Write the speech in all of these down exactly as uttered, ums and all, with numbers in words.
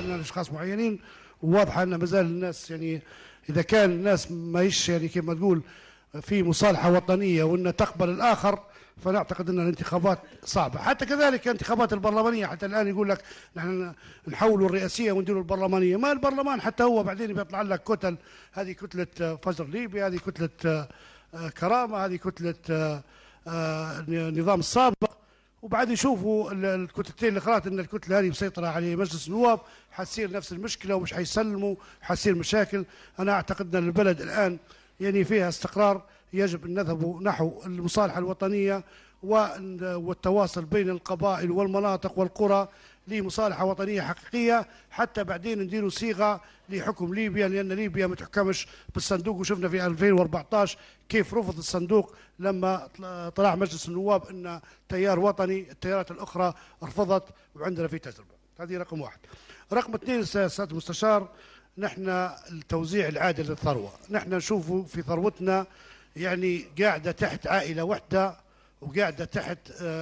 أن أشخاص معينين، وواضحة أن مازال الناس يعني إذا كان الناس ما هيش يعني كما تقول في مصالحة وطنية وأن تقبل الآخر، فنعتقد أن الانتخابات صعبة. حتى كذلك الانتخابات البرلمانية، حتى الآن يقول لك نحن نحولوا الرئاسية ونديروا البرلمانية، ما البرلمان حتى هو بعدين بيطلع لك كتل، هذه كتلة فجر ليبيا، هذه كتلة كرامة، هذه كتلة النظام السابق، وبعد يشوفوا الكتلتين الاخرى ان الكتله هذه مسيطره على مجلس النواب، حتصير نفس المشكله ومش حيسلموا، حتصير مشاكل. انا اعتقد ان البلد الان يعني فيها استقرار، يجب ان نذهب نحو المصالحه الوطنيه والتواصل بين القبائل والمناطق والقرى لمصالحه وطنيه حقيقيه، حتى بعدين نديروا صيغه لحكم ليبيا، لان ليبيا ما تحكمش بالصندوق، وشفنا في ألفين وأربعطاش كيف رفض الصندوق لما طلع مجلس النواب ان تيار وطني، التيارات الاخرى رفضت، وعندنا في تجربه. هذه رقم واحد. رقم اثنين سيادة المستشار، نحن التوزيع العادل للثروه، نحن نشوفوا في ثروتنا يعني قاعده تحت عائله واحده، وقاعده تحت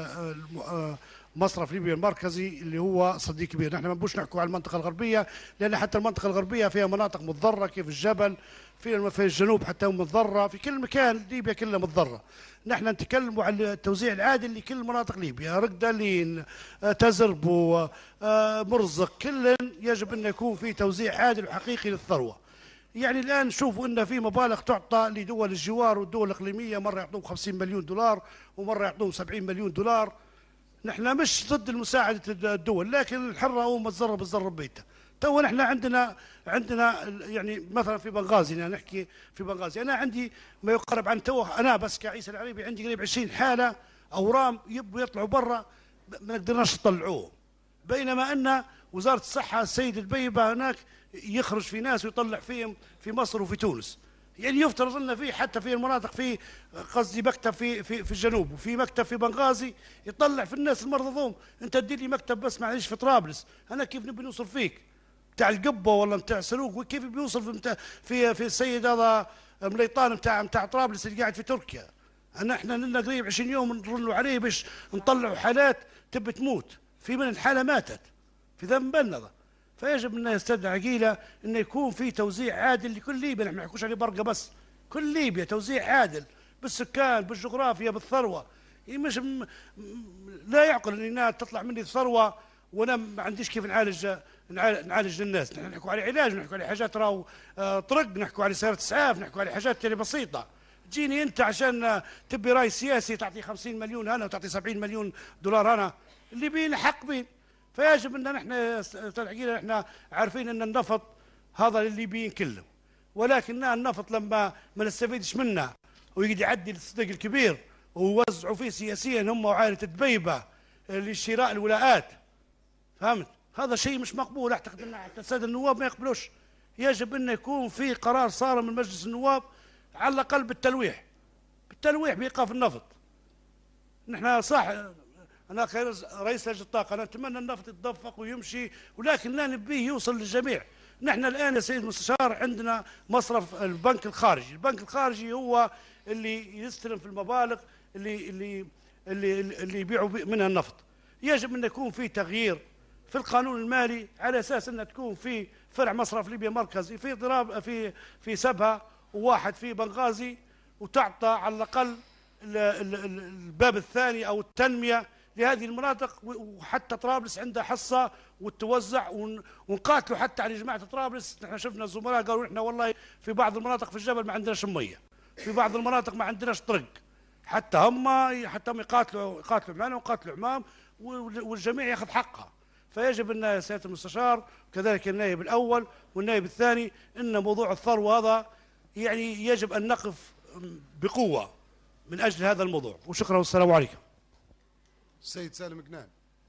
مصرف ليبيا المركزي اللي هو صديق كبير. نحن ما نبوش نحكوا على المنطقه الغربيه، لان حتى المنطقه الغربيه فيها مناطق متضرره كيف الجبل، في في الجنوب حتى متضرره، في كل مكان ليبيا كلها متضرره. نحن نتكلموا على التوزيع العادل لكل مناطق ليبيا، رقدالين، تزربو، مرزق، كل يجب ان يكون في توزيع عادل وحقيقي للثروه. يعني الان نشوفوا ان في مبالغ تعطى لدول الجوار والدول الاقليميه، مره يعطوهم خمسين مليون دولار ومره يعطوهم سبعين مليون دولار. نحن مش ضد المساعده الدول، لكن الحره هو ما تزرب تزرب بيته. تو نحن عندنا عندنا يعني مثلا في بنغازي، انا نحكي في بنغازي، انا عندي ما يقارب عن تو انا بس كعيسى العريبي عندي قريب عشرين حاله اورام يبوا يطلعوا برا ما نقدرناش نطلعوهم، بينما ان وزاره الصحه السيد البيبه هناك يخرج في ناس ويطلع فيهم في مصر وفي تونس. يعني يفترض ان في حتى في المناطق، في قصدي مكتب في في في الجنوب وفي مكتب في بنغازي يطلع في الناس المرضى ذوم. انت تدير لي مكتب بس معليش في طرابلس، انا كيف نبي نوصل فيك؟ بتاع القبه ولا بتاع سلوك، وكيف بيوصل في في في السيد هذا مليطان بتاع بتاع طرابلس اللي قاعد في تركيا؟ انا احنا لنا قريب عشرين يوم نرنوا عليه باش نطلعوا حالات تبي تموت، في من الحاله ماتت في ذنب النظر. فيجب ان يستدعي عقيله انه يكون في توزيع عادل لكل ليبيا، نحن ما نحكوش عليه برقه بس، كل ليبيا توزيع عادل بالسكان بالجغرافيا بالثروه. مش م... لا يعقل ان تطلع مني ثروه وانا ما عنديش كيف نعالج نعالج الناس. نحن نحكوا على علاج، نحكوا على حاجات راهو طرق، نحكوا على سياره اسعاف، نحكوا على حاجات يعني بسيطه. تجيني انت عشان تبي راي سياسي تعطي خمسين مليون هنا وتعطي سبعين مليون دولار هنا، اللي بين حق بين. فيجب ان نحن تلعقينا نحن عارفين ان النفط هذا للليبيين كلهم، ولكن النفط لما ما نستفيدش منه ويقعد يعدي للصديق الكبير ويوزعوا فيه سياسيا هم وعائله دبيبه لشراء الولاءات، فهمت؟ هذا شيء مش مقبول. اعتقد ان الساده النواب ما يقبلوش. يجب ان يكون في قرار صار من مجلس النواب على الاقل بالتلويح، بالتلويح بايقاف النفط. نحن صح انا رئيس لجنه الطاقه، انا اتمنى النفط يتدفق ويمشي، ولكن لا نبيه يوصل للجميع. نحن الان يا سيد المستشار عندنا مصرف البنك الخارجي، البنك الخارجي هو اللي يستلم في المبالغ اللي اللي اللي اللي يبيعوا منها النفط. يجب ان يكون في تغيير في القانون المالي على اساس ان تكون في فرع مصرف ليبيا مركزي في ضراب في في سبها وواحد في بنغازي، وتعطى على الاقل الباب الثاني او التنميه لهذه المناطق، وحتى طرابلس عندها حصه وتوزع، ونقاتلوا حتى على جماعه طرابلس. نحن شفنا الزملاء قالوا نحن والله في بعض المناطق في الجبل ما عندناش ميه، في بعض المناطق ما عندناش طرق، حتى هم حتى هم يقاتلوا يقاتلوا معنا ويقاتلوا معهم، والجميع ياخذ حقها. فيجب ان سياده المستشار كذلك النائب الاول والنائب الثاني ان موضوع الثروه هذا يعني يجب ان نقف بقوه من اجل هذا الموضوع. وشكرا والسلام عليكم. السيد سالم جنان.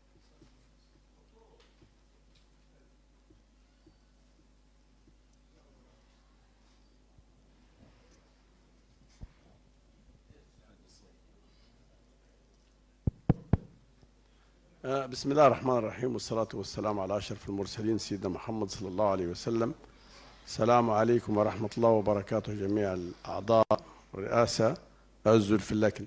بسم الله الرحمن الرحيم، والصلاة والسلام على أشرف المرسلين سيدنا محمد صلى الله عليه وسلم. السلام عليكم ورحمة الله وبركاته جميع الأعضاء والرئاسة أعزوا في اللكن.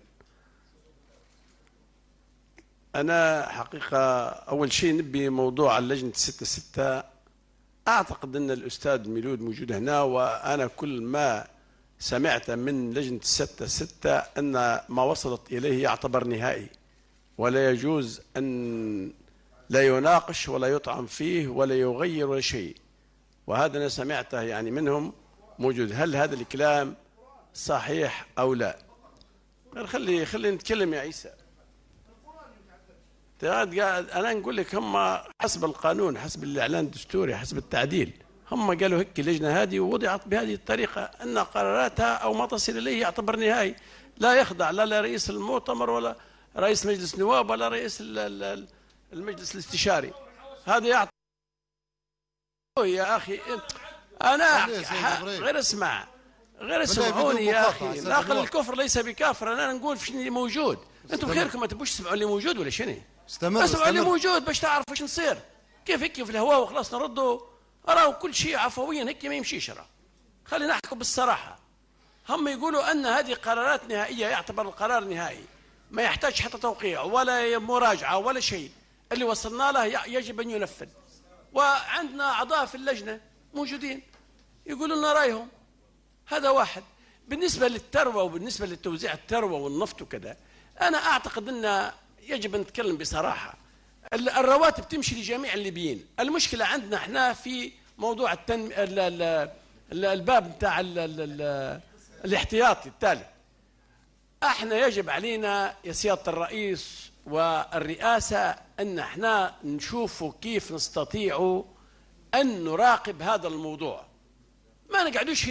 أنا حقيقة أول شيء نبي موضوع اللجنة ستة ستة أعتقد أن الأستاذ ميلود موجود هنا، وأنا كل ما سمعت من لجنة الستة ستة أن ما وصلت إليه يعتبر نهائي، ولا يجوز أن لا يناقش ولا يطعن فيه ولا يغير ولا شيء، وهذا أنا سمعته يعني منهم موجود. هل هذا الكلام صحيح أو لا؟ خلي خلي نتكلم يا عيسى. أنا نقول لك هم حسب القانون، حسب الإعلان الدستوري، حسب التعديل، هم قالوا هيك اللجنة هذه ووضعت بهذه الطريقة أن قراراتها أو ما تصل إليه يعتبر نهائي، لا يخضع لا لرئيس المؤتمر ولا رئيس مجلس النواب ولا رئيس المجلس الاستشاري. هذا يعتبر يا أخي. أنا غير اسمع غير اسمعوني يا أخي. ناقل الكفر ليس بكافر. أنا نقول في اللي موجود. أنتم خيركم ما تبوش تسمعوا اللي موجود ولا شنو؟ استمر اسمعوا اللي موجود باش تعرفوا ايش نصير. كيف هيك في الهواء وخلاص نردوا؟ راهو كل شيء عفويا هيك ما يمشيش. راه خلينا نحكي بالصراحة. هم يقولوا أن هذه قرارات نهائية، يعتبر القرار نهائي ما يحتاج حتى توقيع ولا مراجعة ولا شيء، اللي وصلنا له يجب أن ينفذ. وعندنا أعضاء في اللجنة موجودين يقولوا لنا رأيهم. هذا واحد. بالنسبة للثروة وبالنسبة للتوزيع الثروة والنفط وكذا، أنا أعتقد أن يجب أن نتكلم بصراحة. الرواتب تمشي لجميع الليبيين. المشكلة عندنا احنا في موضوع التنم... ال... ال... الباب بتاع ال... ال... الاحتياطي التالي. احنا يجب علينا يا سيادة الرئيس والرئاسة أن احنا نشوفوا كيف نستطيع أن نراقب هذا الموضوع. ما نقعدوش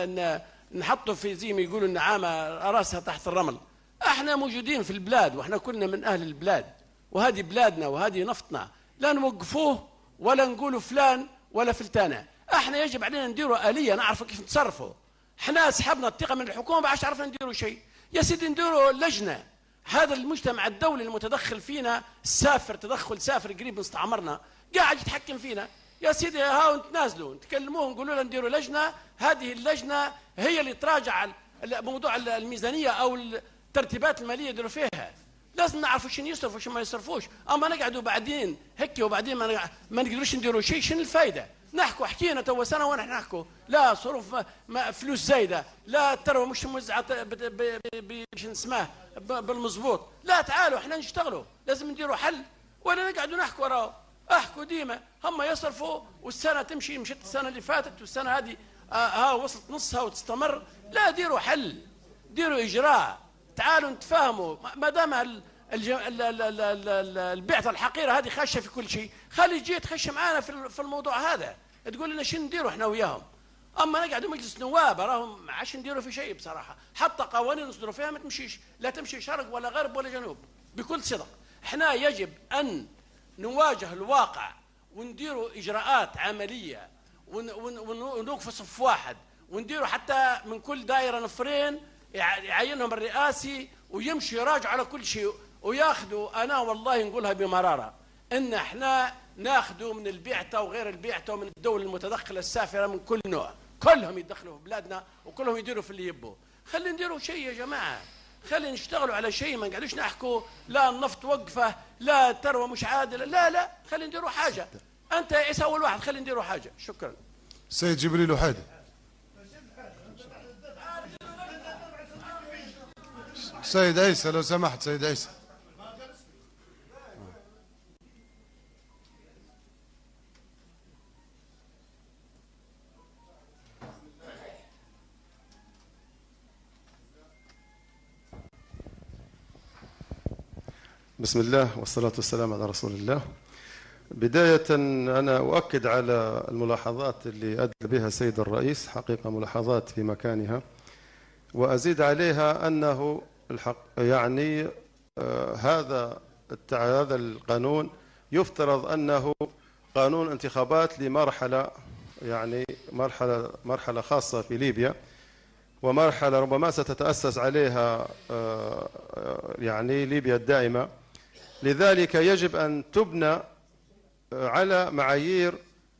نحطه في زي ما يقولوا النعامة راسها تحت الرمل. احنا موجودين في البلاد واحنا كنا من أهل البلاد، وهذه بلادنا وهذه نفطنا، لا نوقفوه ولا نقولوا فلان ولا فلتانة. احنا يجب علينا نديروا آلية نعرفوا كيف نتصرفوا. احنا سحبنا الثقة من الحكومة ما عادش عرفنا نديروا شيء. يا سيدي نديروا لجنة. هذا المجتمع الدولي المتدخل فينا، السافر تدخل سافر قريب من استعمرنا، قاعد يتحكم فينا. يا سيدي هاو نتنازلوا نتكلموهم نقولوا لهم نديروا لجنة. هذه اللجنة هي اللي تراجع موضوع الميزانية أو الترتيبات المالية يديروا فيها. لازم نعرفوا شنو يصرفوا وشنو ما يصرفوش. اما نقعدوا بعدين هيك وبعدين ما, ما نقدروش نديروا شيء. شنو الفائده؟ نحكوا حكينا تو سنه ونحن نحكوا لا صرف ما, ما فلوس زايده، لا الثروه مش موزعه باش نسماه بالمضبوط. لا تعالوا احنا نشتغلوا، لازم نديروا حل ولا نقعدوا نحكوا وراه. احكوا ديما هم يصرفوا والسنه تمشي. مشت السنه اللي فاتت والسنه هذه آه ها وصلت نصها وتستمر. لا ديروا حل، ديروا اجراء، تعالوا نتفاهموا. ما دام البعثه الحقيره هذه خاشه في كل شيء، خلي تجي تخش معانا في الموضوع هذا، تقول لنا شنو نديروا احنا وياهم. اما نقعدوا مجلس نواب راهم ما عادش نديروا في شيء بصراحه. حتى قوانين نصدروا فيها ما تمشيش، لا تمشي شرق ولا غرب ولا جنوب. بكل صدق احنا يجب ان نواجه الواقع ونديروا اجراءات عمليه ونوقف صف واحد، ونديروا حتى من كل دائره نفرين يعينهم الرئاسي ويمشي يراجع على كل شيء وياخذوا. انا والله نقولها بمراره ان احنا ناخذوا من البعثه وغير البعثه ومن الدول المتدخله السافره من كل نوع، كلهم يدخلوا في بلادنا وكلهم يديروا في اللي يبوا. خلينا نديروا شيء يا جماعه، خلينا نشتغلوا على شيء. ما نقعدوش نحكوا لا النفط وقفه، لا الثروه مش عادله، لا لا خلينا نديروا حاجه. انت يا عيسى اول واحد، خلينا نديروا حاجه. شكرا. سيد جبريل وحيد. سيد عيسى لو سمحت. سيد عيسى. بسم الله والصلاة والسلام على رسول الله. بداية أنا أؤكد على الملاحظات اللي أدلى بها السيد الرئيس، حقيقة ملاحظات في مكانها، وأزيد عليها أنه الحق يعني آه هذا هذا القانون يفترض أنه قانون انتخابات لمرحلة، يعني مرحلة مرحلة خاصة في ليبيا، ومرحلة ربما ستتأسس عليها آه يعني ليبيا الدائمة. لذلك يجب أن تبنى على معايير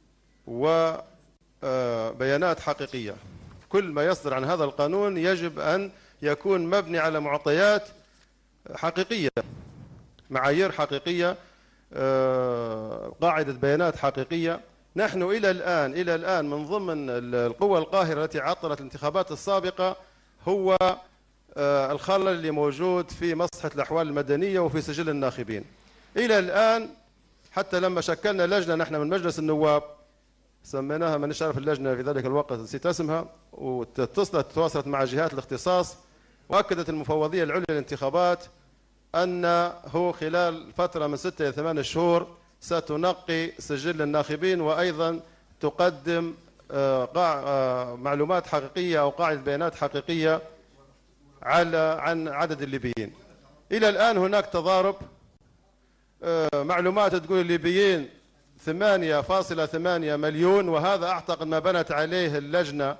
وبيانات حقيقية. كل ما يصدر عن هذا القانون يجب أن يكون مبني على معطيات حقيقية، معايير حقيقية، قاعدة بيانات حقيقية نحن إلى الآن إلى الآن من ضمن القوى القاهرة التي عطلت الانتخابات السابقة هو الخلل اللي موجود في مصلحة الأحوال المدنية وفي سجل الناخبين. إلى الآن حتى لما شكلنا لجنة نحن من مجلس النواب سميناها، ما نعرف اللجنة في ذلك الوقت نسيت اسمها، واتصلت تواصلت مع جهات الاختصاص، وأكدت المفوضية العليا للانتخابات أنه خلال فترة من ستة إلى ثمان شهور ستنقي سجل الناخبين، وأيضا تقدم معلومات حقيقية أو قاعدة بيانات حقيقية على عن عدد الليبيين. إلى الآن هناك تضارب، معلومات تقول الليبيين ثمانية فاصلة ثمانية مليون، وهذا أعتقد ما بنت عليه اللجنة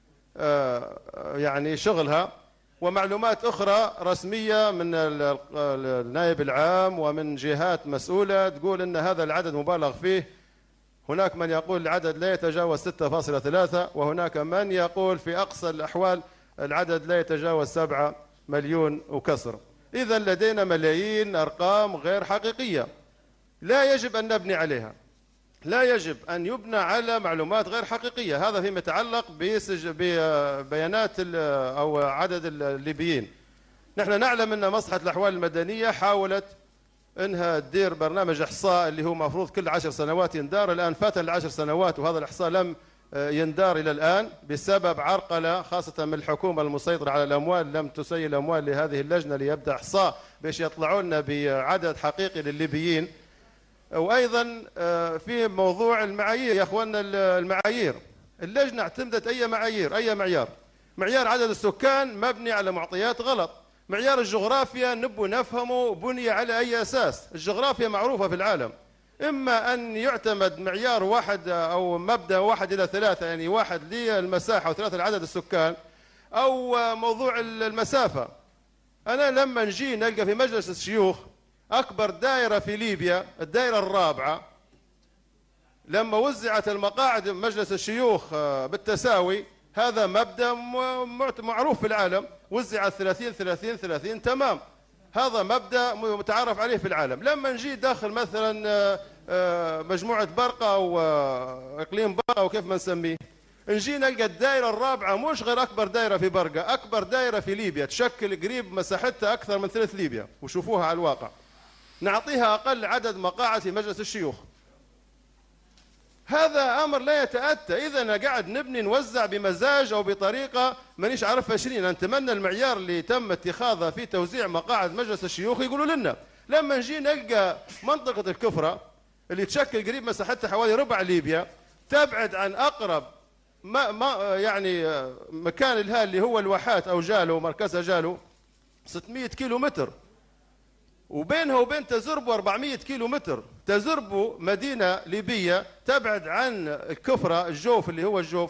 يعني شغلها، ومعلومات أخرى رسمية من النائب العام ومن جهات مسؤولة تقول أن هذا العدد مبالغ فيه. هناك من يقول العدد لا يتجاوز ستة فاصلة ثلاثة، وهناك من يقول في أقصى الأحوال العدد لا يتجاوز سبعة مليون وكسر. إذا لدينا ملايين أرقام غير حقيقية لا يجب أن نبني عليها، لا يجب أن يبنى على معلومات غير حقيقية. هذا فيما يتعلق ببيانات أو عدد الليبيين. نحن نعلم أن مصلحة الأحوال المدنية حاولت أنها تدير برنامج إحصاء اللي هو مفروض كل عشر سنوات يندار، الآن فات العشر سنوات وهذا الإحصاء لم يندار إلى الآن بسبب عرقلة خاصة من الحكومة المسيطرة على الأموال، لم تسيل الأموال لهذه اللجنة ليبدأ إحصاء باش يطلعوا لنا بعدد حقيقي للليبيين. وأيضا في موضوع المعايير يا أخواننا، المعايير اللجنة اعتمدت أي معايير أي معيار، معيار عدد السكان مبني على معطيات غلط، معيار الجغرافيا نبو نفهمه بني على أي أساس. الجغرافيا معروفة في العالم، إما أن يعتمد معيار واحد أو مبدأ واحد إلى ثلاثة، يعني واحد للمساحة وثلاثة لعدد السكان، أو موضوع المسافة. أنا لما نجي نلقى في مجلس الشيوخ أكبر دائرة في ليبيا الدائرة الرابعة، لما وزعت المقاعد مجلس الشيوخ بالتساوي، هذا مبدأ معروف في العالم، وزعت ثلاثين ثلاثين ثلاثين تمام، هذا مبدأ متعارف عليه في العالم. لما نجي داخل مثلا مجموعة برقة أو إقليم برقة أو كيف ما نسميه، نجي نلقى الدائرة الرابعة مش غير أكبر دائرة في برقة، أكبر دائرة في ليبيا تشكل قريب مساحتها أكثر من ثلث ليبيا، وشوفوها على الواقع. نعطيها أقل عدد مقاعد في مجلس الشيوخ. هذا أمر لا يتأتى. إذا أنا قاعد نبني نوزع بمزاج أو بطريقة مانيش عارف عشرين. نتمنى المعيار اللي تم اتخاذه في توزيع مقاعد مجلس الشيوخ يقولوا لنا. لما نجي نلقى منطقة الكفرة اللي تشكل قريب مساحتها حوالي ربع ليبيا، تبعد عن أقرب ما ما يعني مكان لها اللي هو الواحات أو جالو، مركزها جالو ستمئة كيلو متر، وبينها وبين تزربو أربعمئة كيلو متر. تزربو مدينة ليبية تبعد عن الكفرة الجوف اللي هو الجوف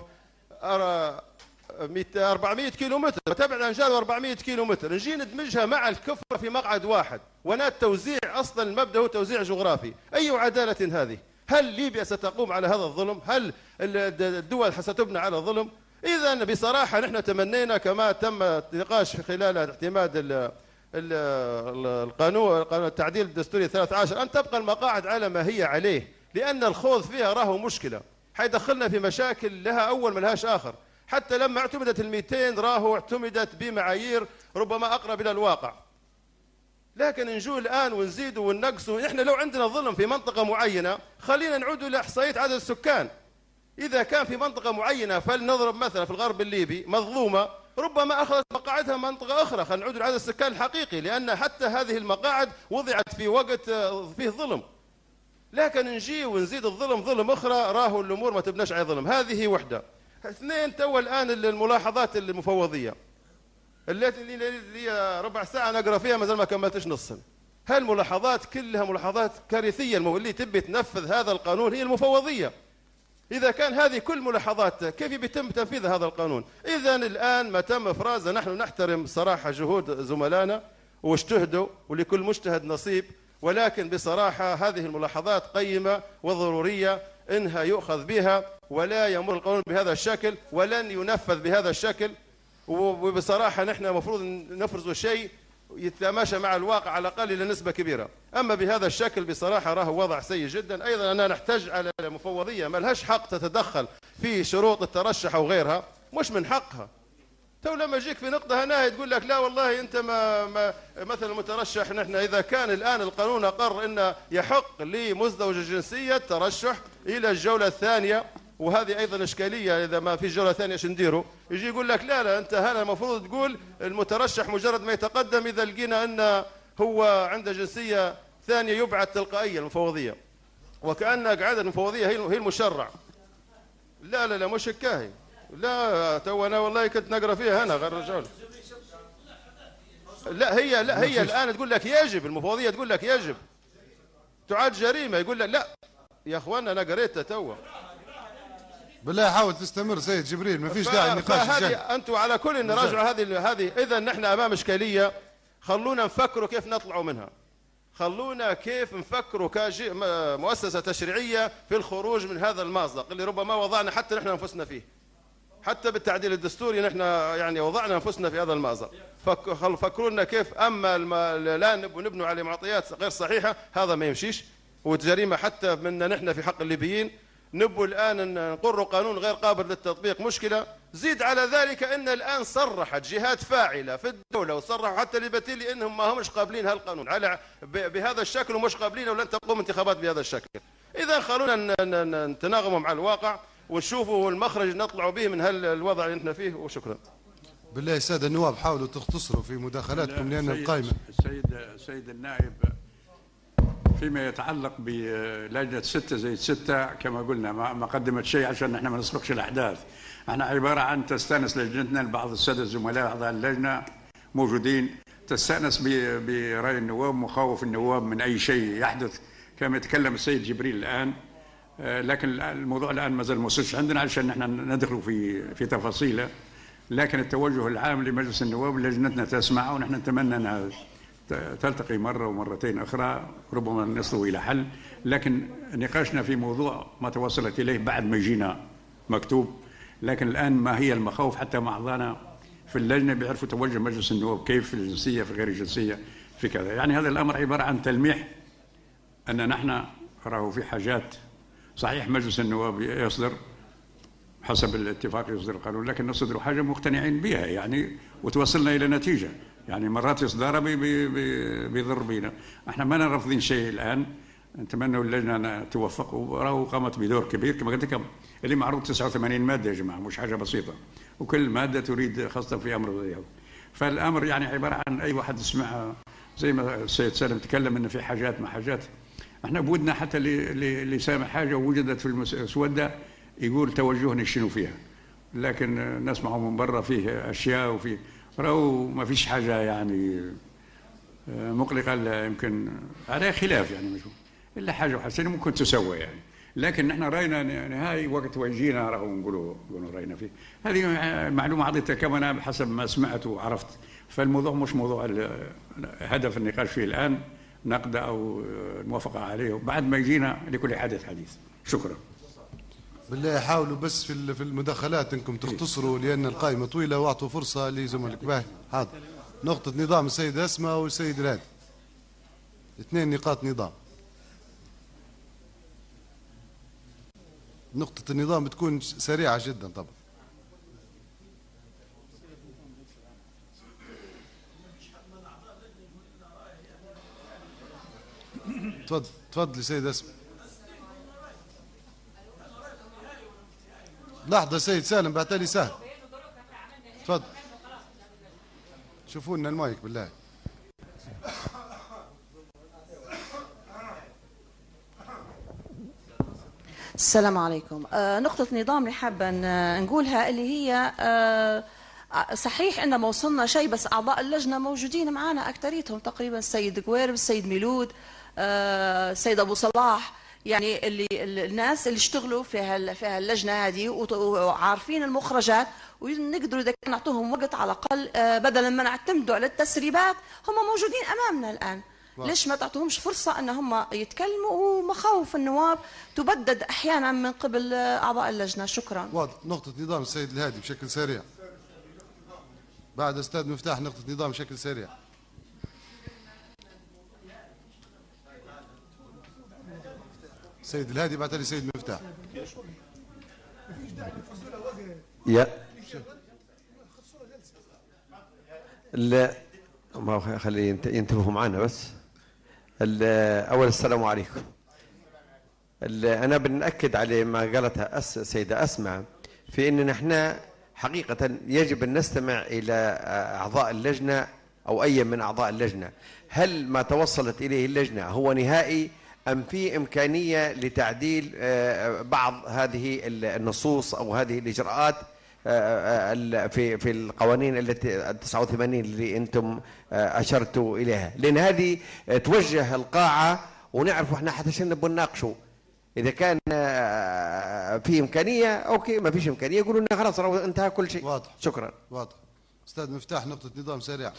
أربعمئة كيلو متر، وتبعد عن جالو أربعمئة كيلو متر. نجي ندمجها مع الكفرة في مقعد واحد، وانا التوزيع أصلا المبدأ هو توزيع جغرافي. أي عدالة هذه؟ هل ليبيا ستقوم على هذا الظلم؟ هل الدول ستبنى على ظلم؟ إذا بصراحة نحن تمنينا كما تم النقاش في خلال اعتماد القانون القانون التعديل الدستوري الثالث عشر أن تبقى المقاعد على ما هي عليه، لأن الخوض فيها راهو مشكلة، حيدخلنا في مشاكل لها أول ما لهاش آخر. حتى لما اعتمدت المئتين راهو اعتمدت بمعايير ربما أقرب إلى الواقع. لكن نجوا الآن ونزيدوا وننقصوا. إحنا لو عندنا ظلم في منطقة معينة خلينا نعود إلى إحصائية عدد السكان. إذا كان في منطقة معينة، فلنضرب مثلا في الغرب الليبي مظلومة، ربما أخذت مقاعدها منطقة أخرى، خلينا نعود لعدد السكان الحقيقي، لأن حتى هذه المقاعد وضعت في وقت فيه ظلم. لكن نجي ونزيد الظلم ظلم أخرى، راهو الأمور ما تبناش على ظلم. هذه وحدة. اثنين، تو الآن الملاحظات المفوضية التي لي ربع ساعة نقرأ فيها ما زال ما كملتش نصا. هالملاحظات كلها ملاحظات كارثية. اللي تبي تنفذ هذا القانون هي المفوضية. إذا كان هذه كل ملاحظات، كيف بيتم تنفيذ هذا القانون؟ إذا الآن ما تم إفرازه، نحن نحترم صراحة جهود زملائنا واجتهدوا، ولكل مجتهد نصيب، ولكن بصراحة هذه الملاحظات قيمة وضرورية إنها يؤخذ بها، ولا يمر القانون بهذا الشكل ولن ينفذ بهذا الشكل. وبصراحة نحن مفروض نفرز شيء يتماشى مع الواقع على الأقل إلى نسبة كبيرة. أما بهذا الشكل بصراحة راه وضع سيء جدا. أيضا أنا نحتاج على المفوضية ما لهاش حق تتدخل في شروط الترشح أو غيرها، مش من حقها. تو لما يجيك في نقطة هنا تقول لك لا والله أنت ما, ما مثلا المترشح، نحن إذا كان الآن القانون أقر أن يحق لمزدوج الجنسية الترشح إلى الجولة الثانية، وهذه أيضا إشكالية إذا ما في جولة ثانية شو نديروا؟ يجي يقول لك لا لا أنت هنا المفروض تقول المترشح مجرد ما يتقدم إذا لقينا أن هو عنده جنسية ثانية يبعث تلقائيا المفوضية، وكأن قاعدة المفوضية هي المشرع. لا لا لا مش هكاهي، لا تو أنا والله كنت نقرأ فيها هنا غير رجال. لا هي لا هي الآن تقول لك يجب، المفوضية تقول لك يجب، تعاد جريمة. يقول لك لا يا أخوانا أنا قريتها تو. بالله حاول تستمر سيد جبريل، ما فيش داعي النقاش الجاي. أنتم على كل نراجع هذه هذه إذا نحن أمام إشكالية، خلونا نفكروا كيف نطلعوا منها. خلونا كيف نفكروا كمؤسسة تشريعية في الخروج من هذا المأزق اللي ربما وضعنا حتى نحن أنفسنا فيه. حتى بالتعديل الدستوري نحن يعني وضعنا أنفسنا في هذا المأزق. فكروا لنا كيف. أما الآن نبنوا على معطيات غير صحيحة هذا ما يمشيش، وجريمة حتى منا نحن في حق الليبيين. نبوا الآن نقروا قانون غير قابل للتطبيق، مشكلة. زيد على ذلك أن الآن صرحت جهات فاعلة في الدولة وصرحوا حتى لبتيلي أنهم ما همش قابلين هالقانون على بهذا الشكل ومش قابلين ولن تقوم انتخابات بهذا الشكل. إذا خلونا نتناغموا مع الواقع ونشوفوا المخرج نطلعوا به من هالوضع اللي نحن فيه. وشكرا. بالله يا سادة النواب حاولوا تختصروا في مداخلاتكم لأن القائمة. السيد السيد النائب، فيما يتعلق بلجنة ستة زي ستة كما قلنا ما قدمت شيء عشان احنا ما نسبقش الأحداث. احنا عبارة عن تستأنس لجنتنا، بعض السادة الزملاء أعضاء اللجنة موجودين، تستأنس برأي النواب، مخاوف النواب من أي شيء يحدث كما يتكلم السيد جبريل الآن. لكن الموضوع الآن ما زال موصلش عندنا علشان احنا ندخل في في تفاصيله. لكن التوجه العام لمجلس النواب لجنتنا تسمعه، ونحن نتمنى أنها تلتقي مرة ومرتين أخرى ربما نصلوا إلى حل. لكن نقاشنا في موضوع ما توصلت إليه بعد ما يجينا مكتوب. لكن الآن ما هي المخاوف حتى مع أعضائنا في اللجنة بيعرفوا توجه مجلس النواب كيف في الجنسية في غير الجنسية في كذا. يعني هذا الأمر عبارة عن تلميح أن نحن راه في حاجات. صحيح مجلس النواب يصدر حسب الاتفاق يصدر القانون، لكن نصدر حاجة مقتنعين بها يعني وتوصلنا إلى نتيجة. يعني مرات إصدارها بيضر بينا. احنا ما رافضين شيء الآن، نتمنى اللجنة توفق وراه قامت بدور كبير. كما قلت لكم اللي معروض تسعة وثمانين مادة يا جماعة، مش حاجة بسيطة، وكل مادة تريد خاصة في أمر زي هذا. فالأمر يعني عبارة عن أي واحد يسمع زي ما السيد سالم تكلم إن في حاجات ما حاجات. احنا بودنا حتى اللي اللي سامع حاجة ووجدت في المسودة يقول توجهنا شنو فيها، لكن نسمعه من برا فيه أشياء وفيه راهو ما فيش حاجة يعني مقلقة، لا يمكن على خلاف يعني مش إلا حاجة وحسنة ممكن تسوى يعني. لكن نحن رأينا نهاية وقت وجينا راهو نقولوا نقولوا رأينا فيه. هذه معلومة عطيتها كما أنا بحسب ما سمعت وعرفت. فالموضوع مش موضوع هدف النقاش فيه الآن نقد أو الموافقة عليه، وبعد ما يجينا لكل حادث حديث. شكرا. بالله حاولوا بس في في المداخلات انكم تختصروا لان القائمه طويله، واعطوا فرصه لزملائك. باهي حاضر. نقطه نظام السيد اسماء والسيد الهادي، اثنين نقاط نظام. نقطه النظام بتكون سريعه جدا طبعا. تفضل تفضل سيد اسماء. لحظة سيد سالم بعتلي سهل. تفضل. شوفوا لنا المايك بالله. السلام عليكم. آه نقطة نظام اللي حابة نقولها اللي هي آه صحيح ان ما وصلنا شيء، بس اعضاء اللجنة موجودين معنا اكثريتهم تقريبا، السيد قويرب، السيد ميلود، آه السيد ابو صلاح، يعني اللي الناس اللي اشتغلوا في هال في هاللجنه هذه وعارفين المخرجات، ونقدروا اذا كان نعطوهم وقت على الاقل بدلا ما نعتمدوا على التسريبات. هم موجودين امامنا الان، ليش ما تعطوهمش فرصه ان هم يتكلموا؟ ومخاوف النواب تبدد احيانا من قبل اعضاء اللجنه. شكرا. واضح. نقطه نظام السيد الهادي بشكل سريع. بعد استاذ مفتاح نقطه نظام بشكل سريع. سيد الهادي بعد لي سيد مفتاح. يا لا ما خلي ينتبهوا معنا بس. أول السلام عليكم. أنا بنأكد على ما قالتها أس سيدة أسماء في أن نحن حقيقة يجب أن نستمع إلى أعضاء اللجنة أو أي من أعضاء اللجنة. هل ما توصلت إليه اللجنة هو نهائي أم في إمكانية لتعديل بعض هذه النصوص أو هذه الإجراءات في في القوانين التي تسعة وثمانين اللي أنتم أشرتوا إليها؟ لأن هذه توجه القاعة ونعرف إحنا حتى شنب ونناقشوا. إذا كان في إمكانية أوكي، ما فيش إمكانية يقولوا لنا خلاص انتهى كل شيء. واضح. شكرا. واضح. أستاذ مفتاح نقطة نظام سريع.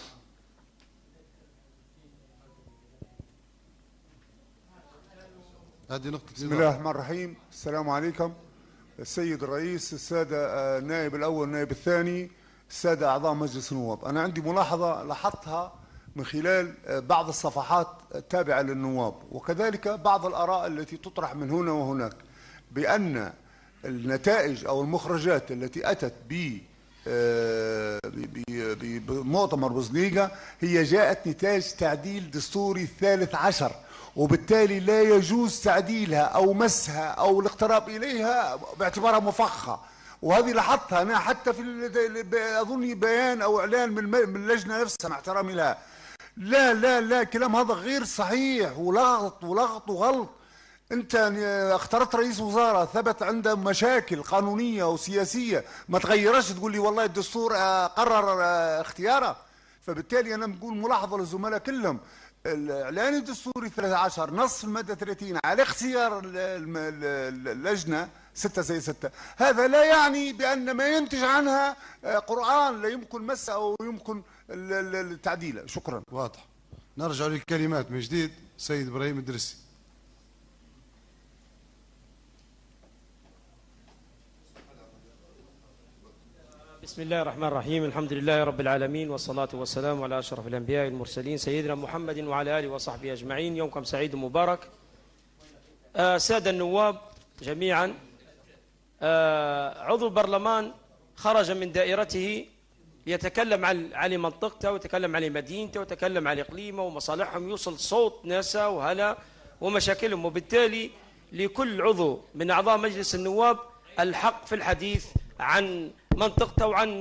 هذه نقطة بسم الله الرحمن الرحيم. السلام عليكم السيد الرئيس، السادة النائب الأول والنائب الثاني، السادة أعضاء مجلس النواب. أنا عندي ملاحظة لاحظتها من خلال بعض الصفحات التابعة للنواب وكذلك بعض الآراء التي تطرح من هنا وهناك بأن النتائج أو المخرجات التي أتت ب بمؤتمر بوزنيقة هي جاءت نتاج تعديل دستوري الثالث عشر، وبالتالي لا يجوز تعديلها أو مسها أو الاقتراب إليها باعتبارها مفخة. وهذه لاحظتها أنا حتى في أظن بيان أو إعلان من اللجنة نفسها مع احترامي لها. لا لا لا كلام هذا غير صحيح ولغط ولغط وغلط. أنت اخترت رئيس وزارة ثبت عنده مشاكل قانونية وسياسية ما تغيرش تقول لي والله الدستور قرر اختياره. فبالتالي أنا بقول ملاحظة للزملاء كلهم، الإعلان الدستوري الثالث عشر نص المادة ثلاثين على اختيار اللجنة ستة زي ستة، هذا لا يعني بأن ما ينتج عنها قرآن لا يمكن مسه أو يمكن تعديله. شكرا. واضح. نرجع للكلمات من جديد. سيد إبراهيم الدرسي. بسم الله الرحمن الرحيم. الحمد لله رب العالمين والصلاة والسلام على أشرف الأنبياء والمرسلين سيدنا محمد وعلى آله وصحبه أجمعين. يومكم سعيد ومبارك. آه سادة النواب جميعا، آه عضو البرلمان خرج من دائرته يتكلم عن على منطقته ويتكلم على مدينته ويتكلم على إقليمه ومصالحهم، يوصل صوت ناسا وهلا ومشاكلهم، وبالتالي لكل عضو من أعضاء مجلس النواب الحق في الحديث عن منطقته وعن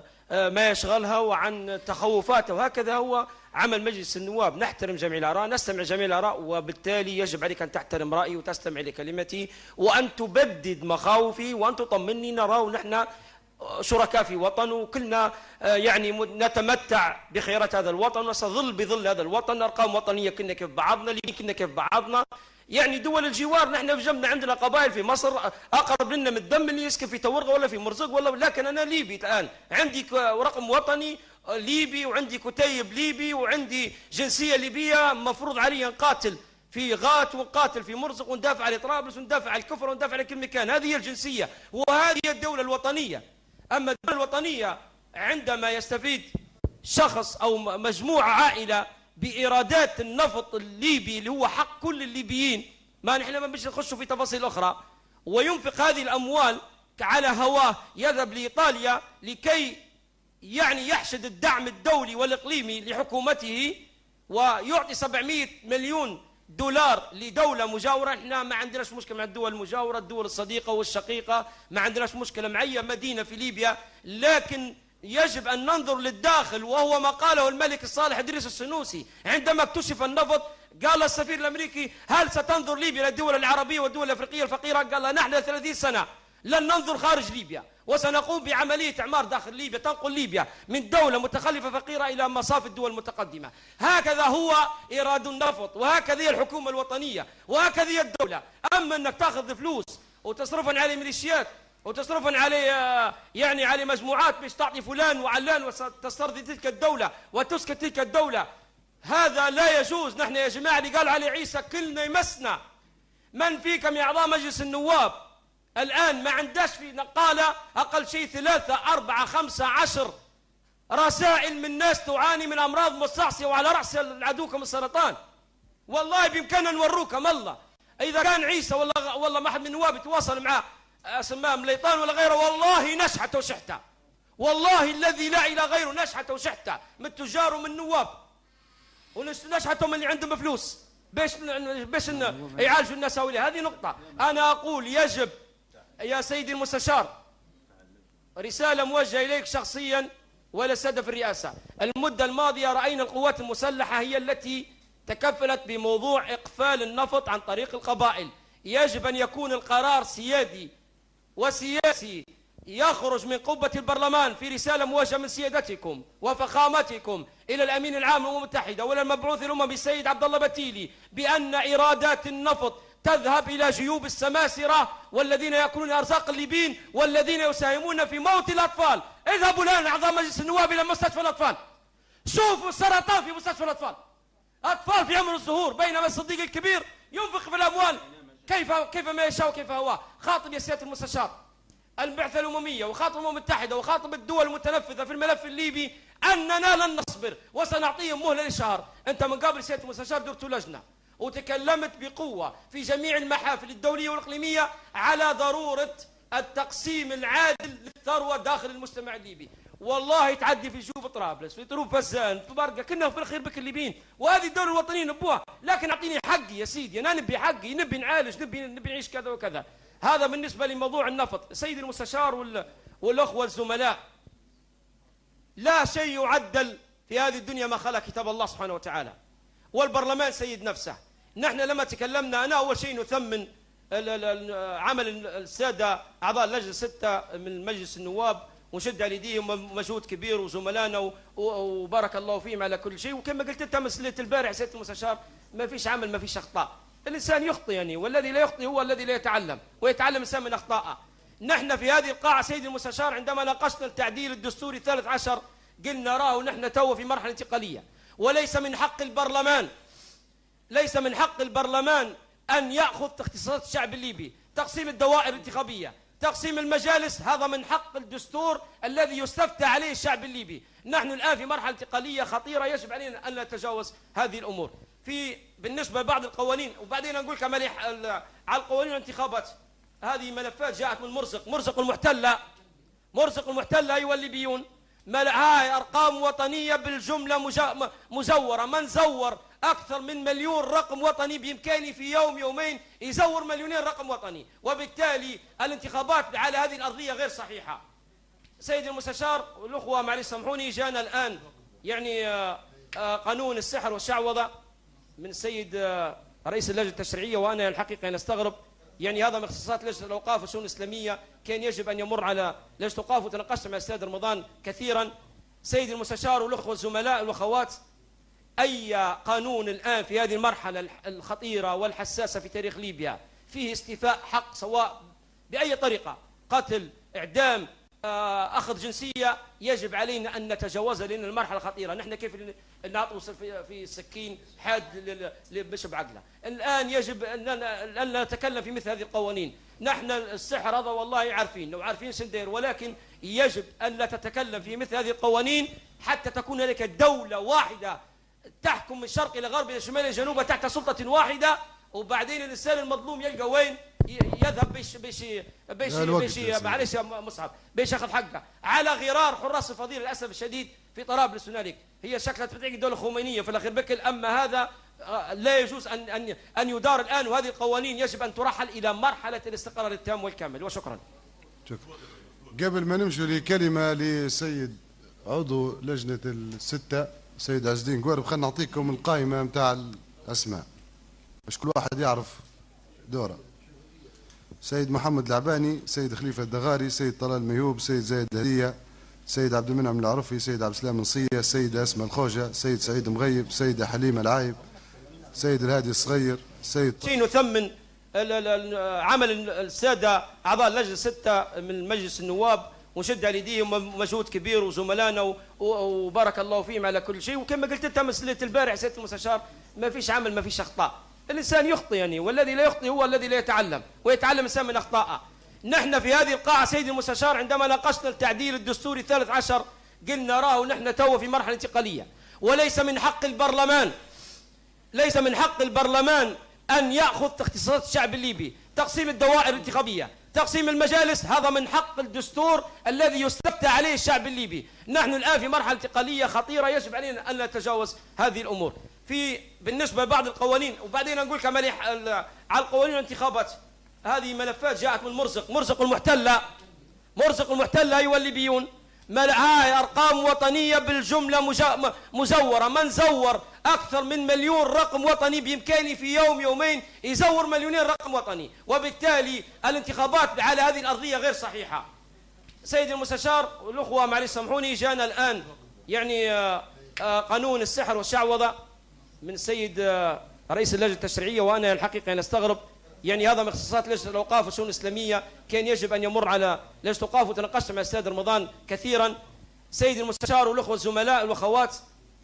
ما يشغلها وعن تخوفاته، وهكذا هو عمل مجلس النواب. نحترم جميع الآراء، نستمع جميع الآراء، وبالتالي يجب عليك أن تحترم رأيي وتستمع لكلمتي وأن تبدد مخاوفي وأن تطمني. نرى نحن شركاء في وطن وكلنا يعني نتمتع بخيرات هذا الوطن ونستظل بظل هذا الوطن. أرقام وطنية كنا كيف بعضنا، اللي كنا كيف بعضنا، يعني دول الجوار نحن في جنبنا عندنا قبائل في مصر أقرب لنا من الدم اللي يسكن في تورغة ولا في مرزق ولا، لكن أنا ليبي الآن، عندي رقم وطني ليبي وعندي كتيب ليبي وعندي جنسية ليبية، مفروض علي نقاتل في غات ونقاتل في مرزق وندافع على طرابلس وندافع على الكفر وندافع على كل مكان. هذه هي الجنسية وهذه هي الدولة الوطنية. أما الدولة الوطنية عندما يستفيد شخص أو مجموعة عائلة بإيرادات النفط الليبي اللي هو حق كل الليبيين، ما نحن ما بنش نخش في تفاصيل أخرى، وينفق هذه الأموال على هواه، يذهب لإيطاليا لكي يعني يحشد الدعم الدولي والإقليمي لحكومته ويعطي سبعمئة مليون دولار لدولة مجاورة. احنا ما عندناش مشكلة مع الدول المجاورة، الدول الصديقة والشقيقة، ما عندناش مشكلة مع أي مدينة في ليبيا، لكن يجب أن ننظر للداخل، وهو ما قاله الملك الصالح إدريس السنوسي عندما اكتشف النفط. قال السفير الأمريكي: هل ستنظر ليبيا للدول العربية والدول الأفريقية الفقيرة؟ قال: نحن ثلاثين سنة لن ننظر خارج ليبيا، وسنقوم بعملية إعمار داخل ليبيا تنقل ليبيا من دولة متخلفة فقيرة إلى مصاف الدول المتقدمة. هكذا هو إيراد النفط، وهكذا هي الحكومة الوطنية، وهكذا هي الدولة. أما أنك تأخذ فلوس وتصرفن على ميليشيات وتصرفن على يعني على مجموعات باش تعطي فلان وعلان وتسترضي تلك الدولة وتسكت تلك الدولة، هذا لا يجوز. نحن يا جماعة اللي قال علي عيسى كلنا يمسنا. من فيكم يا أعضاء مجلس النواب الآن ما عنداش في نقالة أقل شيء ثلاثة أربعة خمسة عشر رسائل من ناس تعاني من أمراض مستعصية وعلى رأس عدوكم السرطان؟ والله بإمكاننا نوروكم الله. إذا كان عيسى والله والله ما أحد من النواب يتواصل معاه سماه مليطان ولا غيره، والله نشحته وشحته، والله الذي لا إله غيره نشحته وشحته من التجار ومن النواب، ونشحته من اللي عندهم فلوس باش باش يعالجوا الناس هؤلاء. هذه نقطة. أنا أقول يجب يا سيدي المستشار، رسالة موجهة إليك شخصيا ولا سادة في الرئاسة. المدة الماضية رأينا القوات المسلحة هي التي تكفلت بموضوع إقفال النفط عن طريق القبائل. يجب أن يكون القرار سيادي وسياسي يخرج من قبة البرلمان في رسالة موجهة من سيادتكم وفخامتكم إلى الأمين العام للأمم المتحدة وإلى المبعوث الأممي السيد عبد الله بتيلي بأن إيرادات النفط تذهب إلى جيوب السماسرة والذين يأكلون أرزاق الليبيين والذين يساهمون في موت الأطفال. اذهبوا الآن أعضاء مجلس النواب إلى مستشفى الأطفال، شوفوا السرطان في مستشفى الأطفال، أطفال في عمر الزهور، بينما الصديق الكبير ينفق في الأموال كيف كيف ما يشاء وكيف هواه. خاطب يا سيادة المستشار البعثة الأممية وخاطب الأمم المتحدة وخاطب الدول المتنفذة في الملف الليبي أننا لن نصبر وسنعطيهم مهلة لشهر. أنت من قبل سيادة المستشار درت لجنة وتكلمت بقوة في جميع المحافل الدولية والإقليمية على ضرورة التقسيم العادل للثروة داخل المجتمع الليبي. والله تعدي في جوف طرابلس في طروف فزان في برقة كنا في الخير بك الليبيين، وهذه الدولة الوطنية نبوها، لكن أعطيني حقي يا سيدي، أنا نبي حقي، نبي نعالج، نبي نبي نعيش كذا وكذا. هذا بالنسبة لموضوع النفط. سيدي المستشار وال... والأخوة الزملاء، لا شيء يعدل في هذه الدنيا ما خلا كتاب الله سبحانه وتعالى، والبرلمان سيد نفسه. نحن لما تكلمنا أنا أول شيء نثمن عمل السادة أعضاء اللجنة الستة من مجلس النواب ونشد على يديهم مجهود كبير وزملائنا وبارك الله فيهم على كل شيء. وكما قلت أنت مسألة البارح سيادة المستشار، ما فيش عمل ما فيش أخطاء، الإنسان يخطئ يعني، والذي لا يخطئ هو الذي لا يتعلم، ويتعلم الإنسان من أخطائه. نحن في هذه القاعة سيدي المستشار عندما ناقشنا التعديل الدستوري الثالث عشر قلنا راه نحن تو في مرحلة انتقالية، وليس من حق البرلمان ليس من حق البرلمان أن يأخذ اختصاصات الشعب الليبي. تقسيم الدوائر الانتخابية، تقسيم المجالس، هذا من حق الدستور الذي يستفتى عليه الشعب الليبي. نحن الآن في مرحلة انتقالية خطيرة، يجب علينا أن نتجاوز هذه الأمور. في بالنسبة لبعض القوانين، وبعدين نقول كمان على القوانين والانتخابات، هذه ملفات جاءت من مرزق مرزق المحتلة مرزق المحتلة أيها الليبيون. هاي أرقام وطنية بالجملة مزورة، من زور أكثر من مليون رقم وطني بإمكانه في يوم يومين يزور مليونين رقم وطني، وبالتالي الانتخابات على هذه الأرضية غير صحيحة. سيدي المستشار والأخوة معلش سامحوني، جانا الآن يعني قانون السحر والشعوذة من السيد رئيس اللجنة التشريعية، وأنا الحقيقة نستغرب يعني هذا من اختصاصات لجنة الأوقاف والشؤون الإسلامية، كان يجب أن يمر على لجنة الأوقاف، وتناقشت مع الأستاذ رمضان كثيرا. سيدي المستشار والأخوة الزملاء والأخوات، أي قانون الآن في هذه المرحلة الخطيرة والحساسة في تاريخ ليبيا فيه استيفاء حق سواء بأي طريقة، قتل، إعدام، أخذ جنسية، يجب علينا أن نتجاوزها لأن المرحلة خطيرة. نحن كيف نعطوا في السكين حاد بشب عقله. الآن يجب أن نتكلم في مثل هذه القوانين. نحن السحر هذا والله عارفين وعارفين سندير، ولكن يجب أن لا تتكلم في مثل هذه القوانين حتى تكون لك دولة واحدة تحكم من شرق إلى غرب إلى شمال إلى جنوب تحت سلطة واحدة، وبعدين الإنسان المظلوم يلقى وين يذهب بيش بيش بيش بيش معلش يا مصعب بيش ياخذ حقه على غرار حراس الفضيله. للاسف الشديد في طرابلس هنالك هي شكلت بتعيق الدوله الخمينيه في الاخير بكل، اما هذا لا يجوز ان ان ان يدار الان، وهذه القوانين يجب ان ترحل الى مرحله الاستقرار التام والكامل. وشكرا. شكرا. قبل ما نمشي لكلمه لسيد عضو لجنه السته سيد عز الدين قوارب، خلينا نعطيكم القائمه نتاع الاسماء باش كل واحد يعرف دوره. سيد محمد العباني، سيد خليفة الدغاري، سيد طلال ميوب، سيد زايد الهدية، سيد عبد المنعم العرفي، سيد عبد السلام نصية، سيد أسماء الخوجة، سيد سعيد مغيب، سيدة حليمة العايب، سيد الهادي الصغير، سيد شيء نثمن عمل السادة أعضاء اللجنة الستة من مجلس النواب ونشد على يديهم مجهود كبير وزملائنا وبارك الله فيهم على كل شيء. وكما قلت أنت مسألة البارح سيادة المستشار، ما فيش عمل ما فيش أخطاء، الإنسان يخطئ يعني، والذي لا يخطئ هو الذي لا يتعلم، ويتعلم الإنسان من أخطائه. نحن في هذه القاعة سيدي المستشار عندما ناقشنا التعديل الدستوري الثالث عشر قلنا راه نحن تو في مرحلة انتقالية، وليس من حق البرلمان ليس من حق البرلمان أن يأخذ اختصاصات الشعب الليبي، تقسيم الدوائر الانتخابية، تقسيم المجالس، هذا من حق الدستور الذي يستفتى عليه الشعب الليبي. نحن الآن في مرحلة انتقالية خطيرة، يجب علينا أن نتجاوز هذه الأمور. في بالنسبة لبعض القوانين، وبعدين نقول كمان على القوانين والانتخابات، هذه ملفات جاءت من مرزق، مرزق المحتلة، مرزق المحتلة أيها الليبيون، هاي أرقام وطنية بالجملة مزورة. من زور أكثر من مليون رقم وطني بإمكانه في يوم يومين يزور مليونين رقم وطني، وبالتالي الانتخابات على هذه الأرضية غير صحيحة. سيدي المستشار والأخوة معلش سامحوني، جانا الآن يعني قانون السحر والشعوذة من السيد رئيس اللجنة التشريعية، وأنا الحقيقة نستغرب، يعني هذا من اختصاصات لجنة الأوقاف والشؤون الإسلامية، كان يجب أن يمر على لجنة الأوقاف، وتناقشت مع السيد رمضان كثيرا. سيدي المستشار والأخوة الزملاء والأخوات،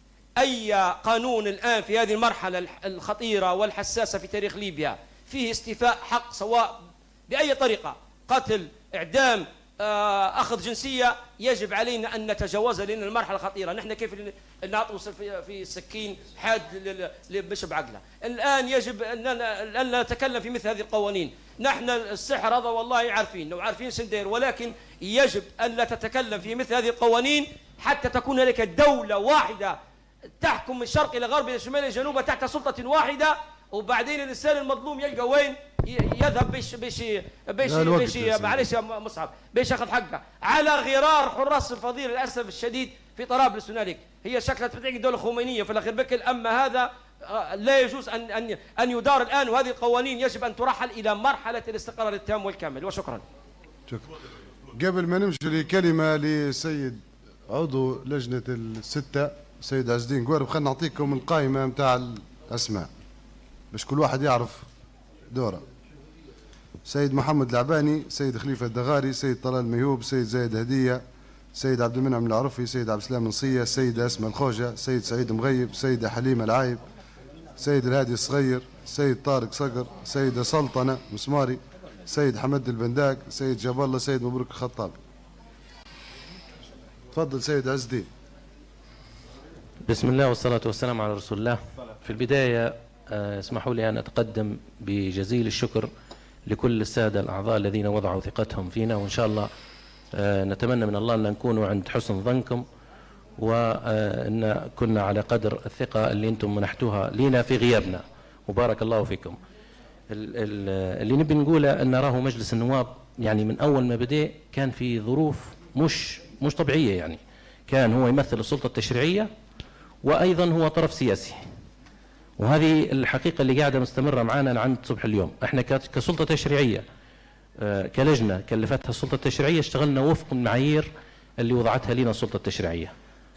أي قانون الآن في هذه المرحلة الخطيرة والحساسة في تاريخ ليبيا فيه استيفاء حق، سواء بأي طريقة، قتل، إعدام، أخذ جنسية، يجب علينا أن نتجاوزها، لأن المرحلة خطيرة. نحن كيف نعطوا في السكين حاد لبشب عقله. الآن يجب أن نتكلم في مثل هذه القوانين. نحن السحر هذا والله عارفين وعارفين سندير، ولكن يجب أن لا تتكلم في مثل هذه القوانين حتى تكون لك دولة واحدة تحكم من شرق إلى غرب إلى شمال إلى جنوب تحت سلطة واحدة، وبعدين الإنسان المظلوم يلقى وين يذهب باش باش باش باش معلش يا مصعب باش ياخذ حقه على غرار حراس الفضيل. للاسف الشديد في طرابلس هنالك هي شكلت بتعيق دوله خمينيه في الاخير بكل، اما هذا لا يجوز ان ان ان يدار الان، وهذه القوانين يجب ان ترحل الى مرحله الاستقرار التام والكامل. وشكرا. شكرا. قبل ما نمشي لكلمه لسيد عضو لجنه السته سيد عز الدين قوارب، خلينا نعطيكم القائمه نتاع الاسماء باش كل واحد يعرف دوره. سيد محمد العباني، سيد خليفة الدغاري، سيد طلال الميهوب، سيد زايد هدية، سيد عبد المنعم العرفي، سيد عبد السلام نصية، سيدة أسماء الخوجة، سيد سعيد مغيب، سيدة حليمة العايب، سيد الهادي الصغير، سيد طارق صقر، سيدة سلطنة مسماري، سيد حمد البنداق، سيد جاب الله، سيد مبروك الخطابي. تفضل سيد عز الدين. بسم الله والصلاة والسلام على رسول الله. في البداية اسمحوا لي أن أتقدم بجزيل الشكر لكل السادة الأعضاء الذين وضعوا ثقتهم فينا، وإن شاء الله نتمنى من الله أن نكون عند حسن ظنكم، وأن كنا على قدر الثقة اللي أنتم منحتوها لنا في غيابنا، وبارك الله فيكم. اللي نبي نقوله أن نراه مجلس النواب يعني من أول ما بدأ كان في ظروف مش مش طبيعية، يعني كان هو يمثل السلطة التشريعية وأيضا هو طرف سياسي، وهذه الحقيقة اللي قاعدة مستمرة معنا لعند صبح اليوم. احنا كسلطة تشريعية كلجنة كلفتها السلطة التشريعية اشتغلنا وفق المعايير اللي وضعتها لنا السلطة التشريعية،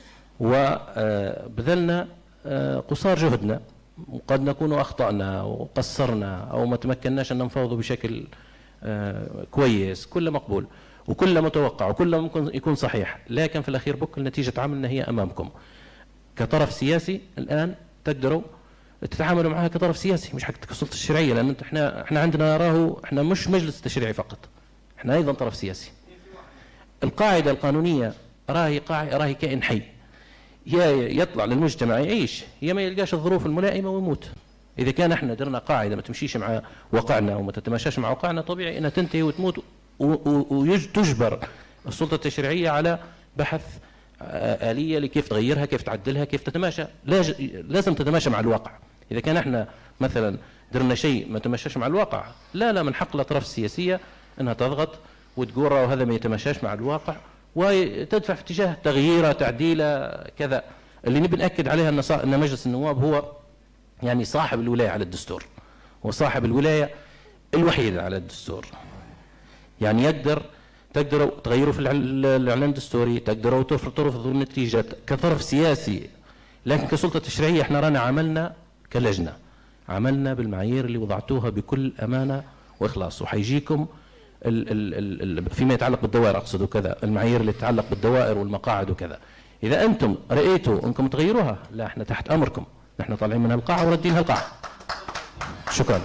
وبذلنا قصار جهدنا، وقد نكون أخطأنا وقصرنا أو ما تمكناش أن نفاوض بشكل كويس، كل مقبول وكل متوقع وكل ممكن يكون صحيح، لكن في الأخير بكل نتيجة عملنا هي أمامكم كطرف سياسي. الآن تقدروا تتعاملوا معها كطرف سياسي مش حق السلطه التشريعيه، لان احنا احنا عندنا نراه احنا مش مجلس تشريعي فقط، احنا ايضا طرف سياسي. القاعده القانونيه راهي قاعده راهي كائن حي، يا يطلع للمجتمع يعيش يا ما يلقاش الظروف الملائمه ويموت. اذا كان احنا درنا قاعده ما تمشيش مع واقعنا وما تتماشاش مع واقعنا، طبيعي انها تنتهي وتموت، وتجبر السلطه التشريعيه على بحث آلية لكيف تغيرها، كيف تعدلها، كيف تتماشى، لازم تتماشى مع الواقع. إذا كان احنا مثلا درنا شيء ما تماشاش مع الواقع، لا لا من حق الأطراف السياسية أنها تضغط وتقول وهذا ما يتماشاش مع الواقع وتدفع في اتجاه تغييره تعديله كذا. اللي نبي نأكد عليها أن مجلس النواب هو يعني صاحب الولاية على الدستور، وصاحب الولاية الوحيدة على الدستور، يعني يقدر تقدروا تغيروا في الإعلان الدستوري، تقدروا ترفضوا النتيجة كطرف سياسي، لكن كسلطة تشريعية احنا رانا عملنا كلجنة، عملنا بالمعايير اللي وضعتوها بكل أمانة وإخلاص، وحيجيكم ال ال ال فيما يتعلق بالدوائر أقصد وكذا، المعايير اللي تتعلق بالدوائر والمقاعد وكذا. إذا أنتم رأيتوا أنكم تغيروها، لا احنا تحت أمركم، نحن طالعين من القاعة وردينها القاعة. شكرا.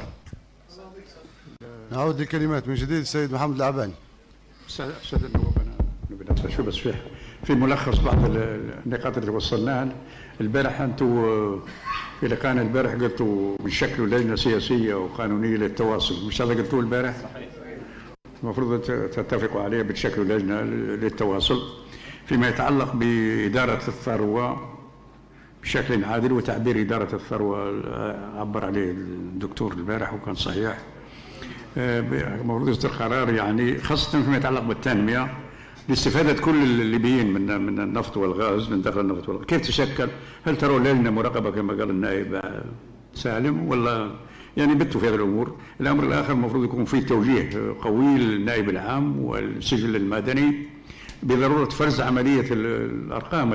نعود لكلمات من جديد السيد محمد العباني. سادة النواب، أنا نبي شو بس فيه في ملخص بعض النقاط اللي وصلناها البارح. أنتم اللي كان البارح قلتوا بنشكلوا لجنه سياسيه وقانونيه للتواصل، مش هذا قلتوه البارح؟ المفروض تتفقوا عليه بتشكلوا لجنه للتواصل فيما يتعلق باداره الثروه بشكل عادل وتعبير اداره الثروه عبر عليه الدكتور البارح وكان صحيح. المفروض يصدر قرار يعني خاصه فيما يتعلق بالتنميه لاستفادة كل الليبيين من من النفط والغاز، من دخل النفط والغاز. كيف تشكل؟ هل ترون لجنة مراقبة كما قال النائب سالم ولا يعني بتوا في هذه الأمور؟ الأمر الآخر المفروض يكون في توجيه قوي للنائب العام والسجل المدني بضرورة فرز عملية الأرقام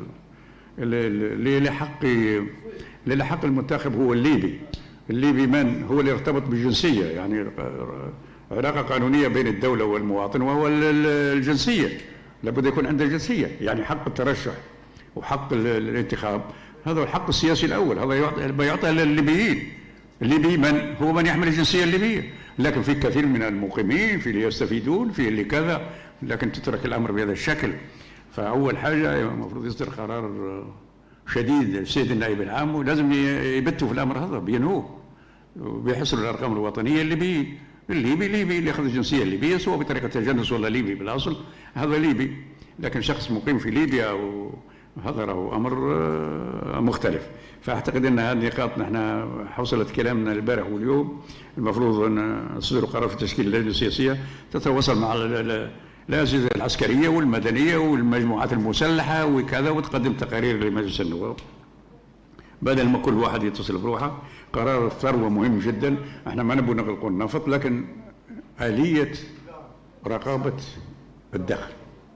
اللي لحق اللي لحق المنتخب هو الليبي. الليبي من هو اللي يرتبط بالجنسية، يعني علاقة قانونية بين الدولة والمواطن وهو الجنسية، لابد يكون عنده جنسية، يعني حق الترشح وحق الانتخاب، هذا هو الحق السياسي الأول، هذا يعطى للليبيين. الليبي من هو من يحمل الجنسية الليبية، لكن في كثير من المقيمين في اللي يستفيدون في اللي كذا، لكن تترك الأمر بهذا الشكل. فأول حاجة المفروض يصدر قرار شديد السيد النائب العام، ولازم يبتوا في الأمر هذا بينهوه وبيحصلوا الأرقام الوطنية الليبيين. الليبي ليبي اللي ياخذ الجنسيه الليبيه سواء بطريقه تجنس ولا ليبي بالاصل هذا ليبي، لكن شخص مقيم في ليبيا هذا راهو امر مختلف. فاعتقد ان هذه النقاط نحن حوصلت كلامنا البارح واليوم المفروض ان نصدر قرار في تشكيل اللجنه السياسيه تتواصل مع الاجهزه العسكريه والمدنيه والمجموعات المسلحه وكذا، وتقدم تقارير لمجلس النواب بدل ما كل واحد يتصل بروحه. قرار الثروة مهم جدا، احنا ما نبغى نغلقوا النفط، لكن آلية رقابة الدخل،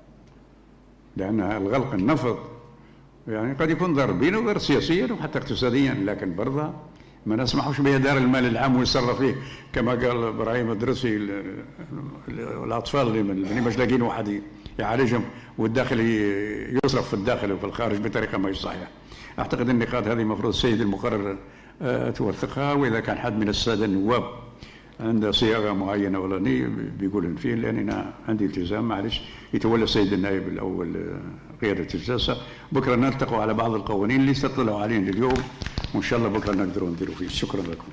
لأن الغلق النفط يعني قد يكون ضرر بينه وضرر سياسيا وحتى اقتصاديا، لكن برضه ما نسمحوش بإدارة المال العام ويتصرف فيه كما قال إبراهيم الدرسي الأطفال اللي مش لاقيين واحد يعالجهم والداخل يصرف في الداخل وفي الخارج بطريقة ما هي صحيحة. أعتقد النقاط هذه المفروض السيد المقرر توثقها، وإذا كان حد من السادة النواب عنده صياغة معينة ولا ني بيقول فيه، لأن أنا عندي التزام معلش يتولى السيد النائب الأول قيادة الجلسة. بكرة نلتقوا على بعض القوانين اللي استطلعوا علينا اليوم، وإن شاء الله بكرة نقدروا نديروا فيه. شكرا لكم.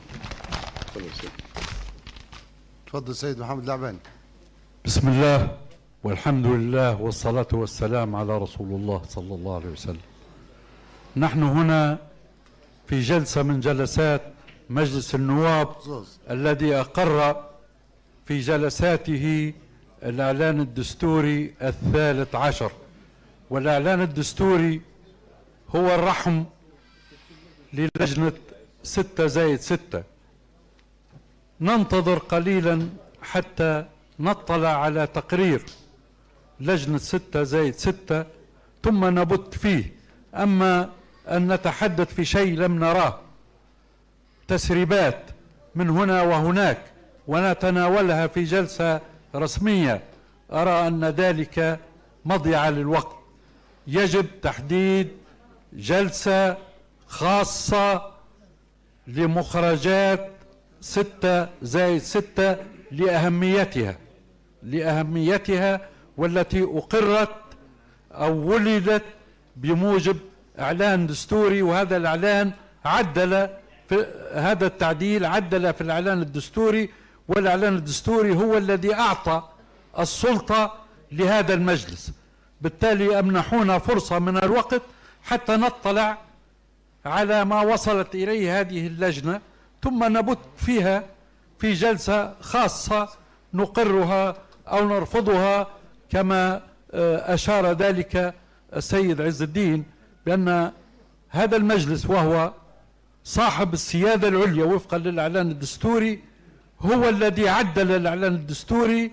تفضل سيد محمد العباني. بسم الله والحمد لله والصلاة والسلام على رسول الله صلى الله عليه وسلم. نحن هنا في جلسة من جلسات مجلس النواب الذي أقر في جلساته الإعلان الدستوري الثالث عشر، والإعلان الدستوري هو الرحم للجنة ستة زائد ستة. ننتظر قليلا حتى نطلع على تقرير لجنة ستة زائد ستة ثم نبت فيه. أما أن نتحدث في شيء لم نراه، تسريبات من هنا وهناك ونتناولها في جلسة رسمية، أرى أن ذلك مضيعة للوقت. يجب تحديد جلسة خاصة لمخرجات ستة زائد ستة لأهميتها لأهميتها والتي أقرت أو ولدت بموجب إعلان دستوري، وهذا الإعلان عدل في هذا التعديل عدل في الإعلان الدستوري، والإعلان الدستوري هو الذي أعطى السلطة لهذا المجلس. بالتالي أمنحونا فرصة من الوقت حتى نطلع على ما وصلت إليه هذه اللجنة، ثم نبت فيها في جلسة خاصة نقرها أو نرفضها كما أشار ذلك السيد عز الدين، بأن هذا المجلس وهو صاحب السيادة العليا وفقا للإعلان الدستوري هو الذي عدل الإعلان الدستوري،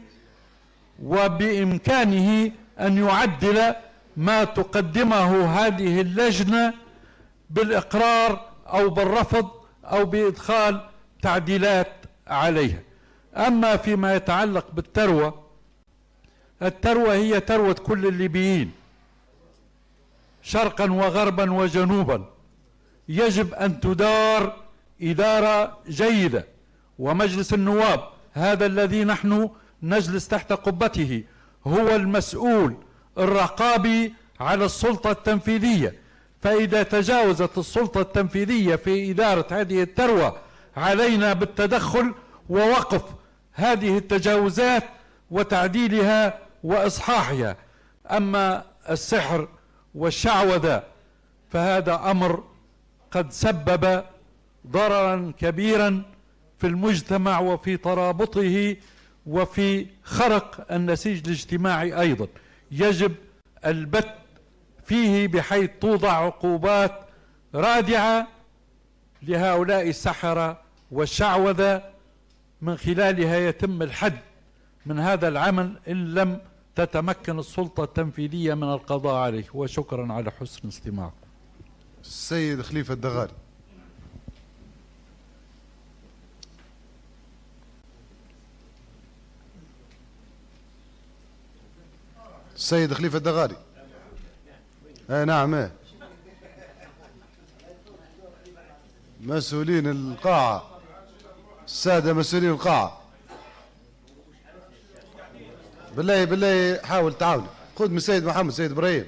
وبإمكانه أن يعدل ما تقدمه هذه اللجنة بالإقرار أو بالرفض أو بإدخال تعديلات عليها. أما فيما يتعلق بالثروة، الثروة هي ثروة كل الليبيين شرقا وغربا وجنوبا، يجب أن تدار إدارة جيدة، ومجلس النواب هذا الذي نحن نجلس تحت قبته هو المسؤول الرقابي على السلطة التنفيذية، فإذا تجاوزت السلطة التنفيذية في إدارة هذه الثروة علينا بالتدخل ووقف هذه التجاوزات وتعديلها وإصحاحها. أما السحر والشعوذة فهذا أمر قد سبب ضررا كبيرا في المجتمع وفي ترابطه وفي خرق النسيج الاجتماعي أيضا. يجب البت فيه بحيث توضع عقوبات رادعة لهؤلاء السحرة والشعوذة، من خلالها يتم الحد من هذا العمل إن لم تتمكن السلطة التنفيذية من القضاء عليه. وشكرا على حسن استماعكم. السيد خليفة الدغاري. السيد خليفة الدغاري. اي نعم. ايه مسؤولين القاعة، السادة مسؤولين القاعة، بالله بالله حاول تعاون. خذ من السيد محمد السيد ابراهيم.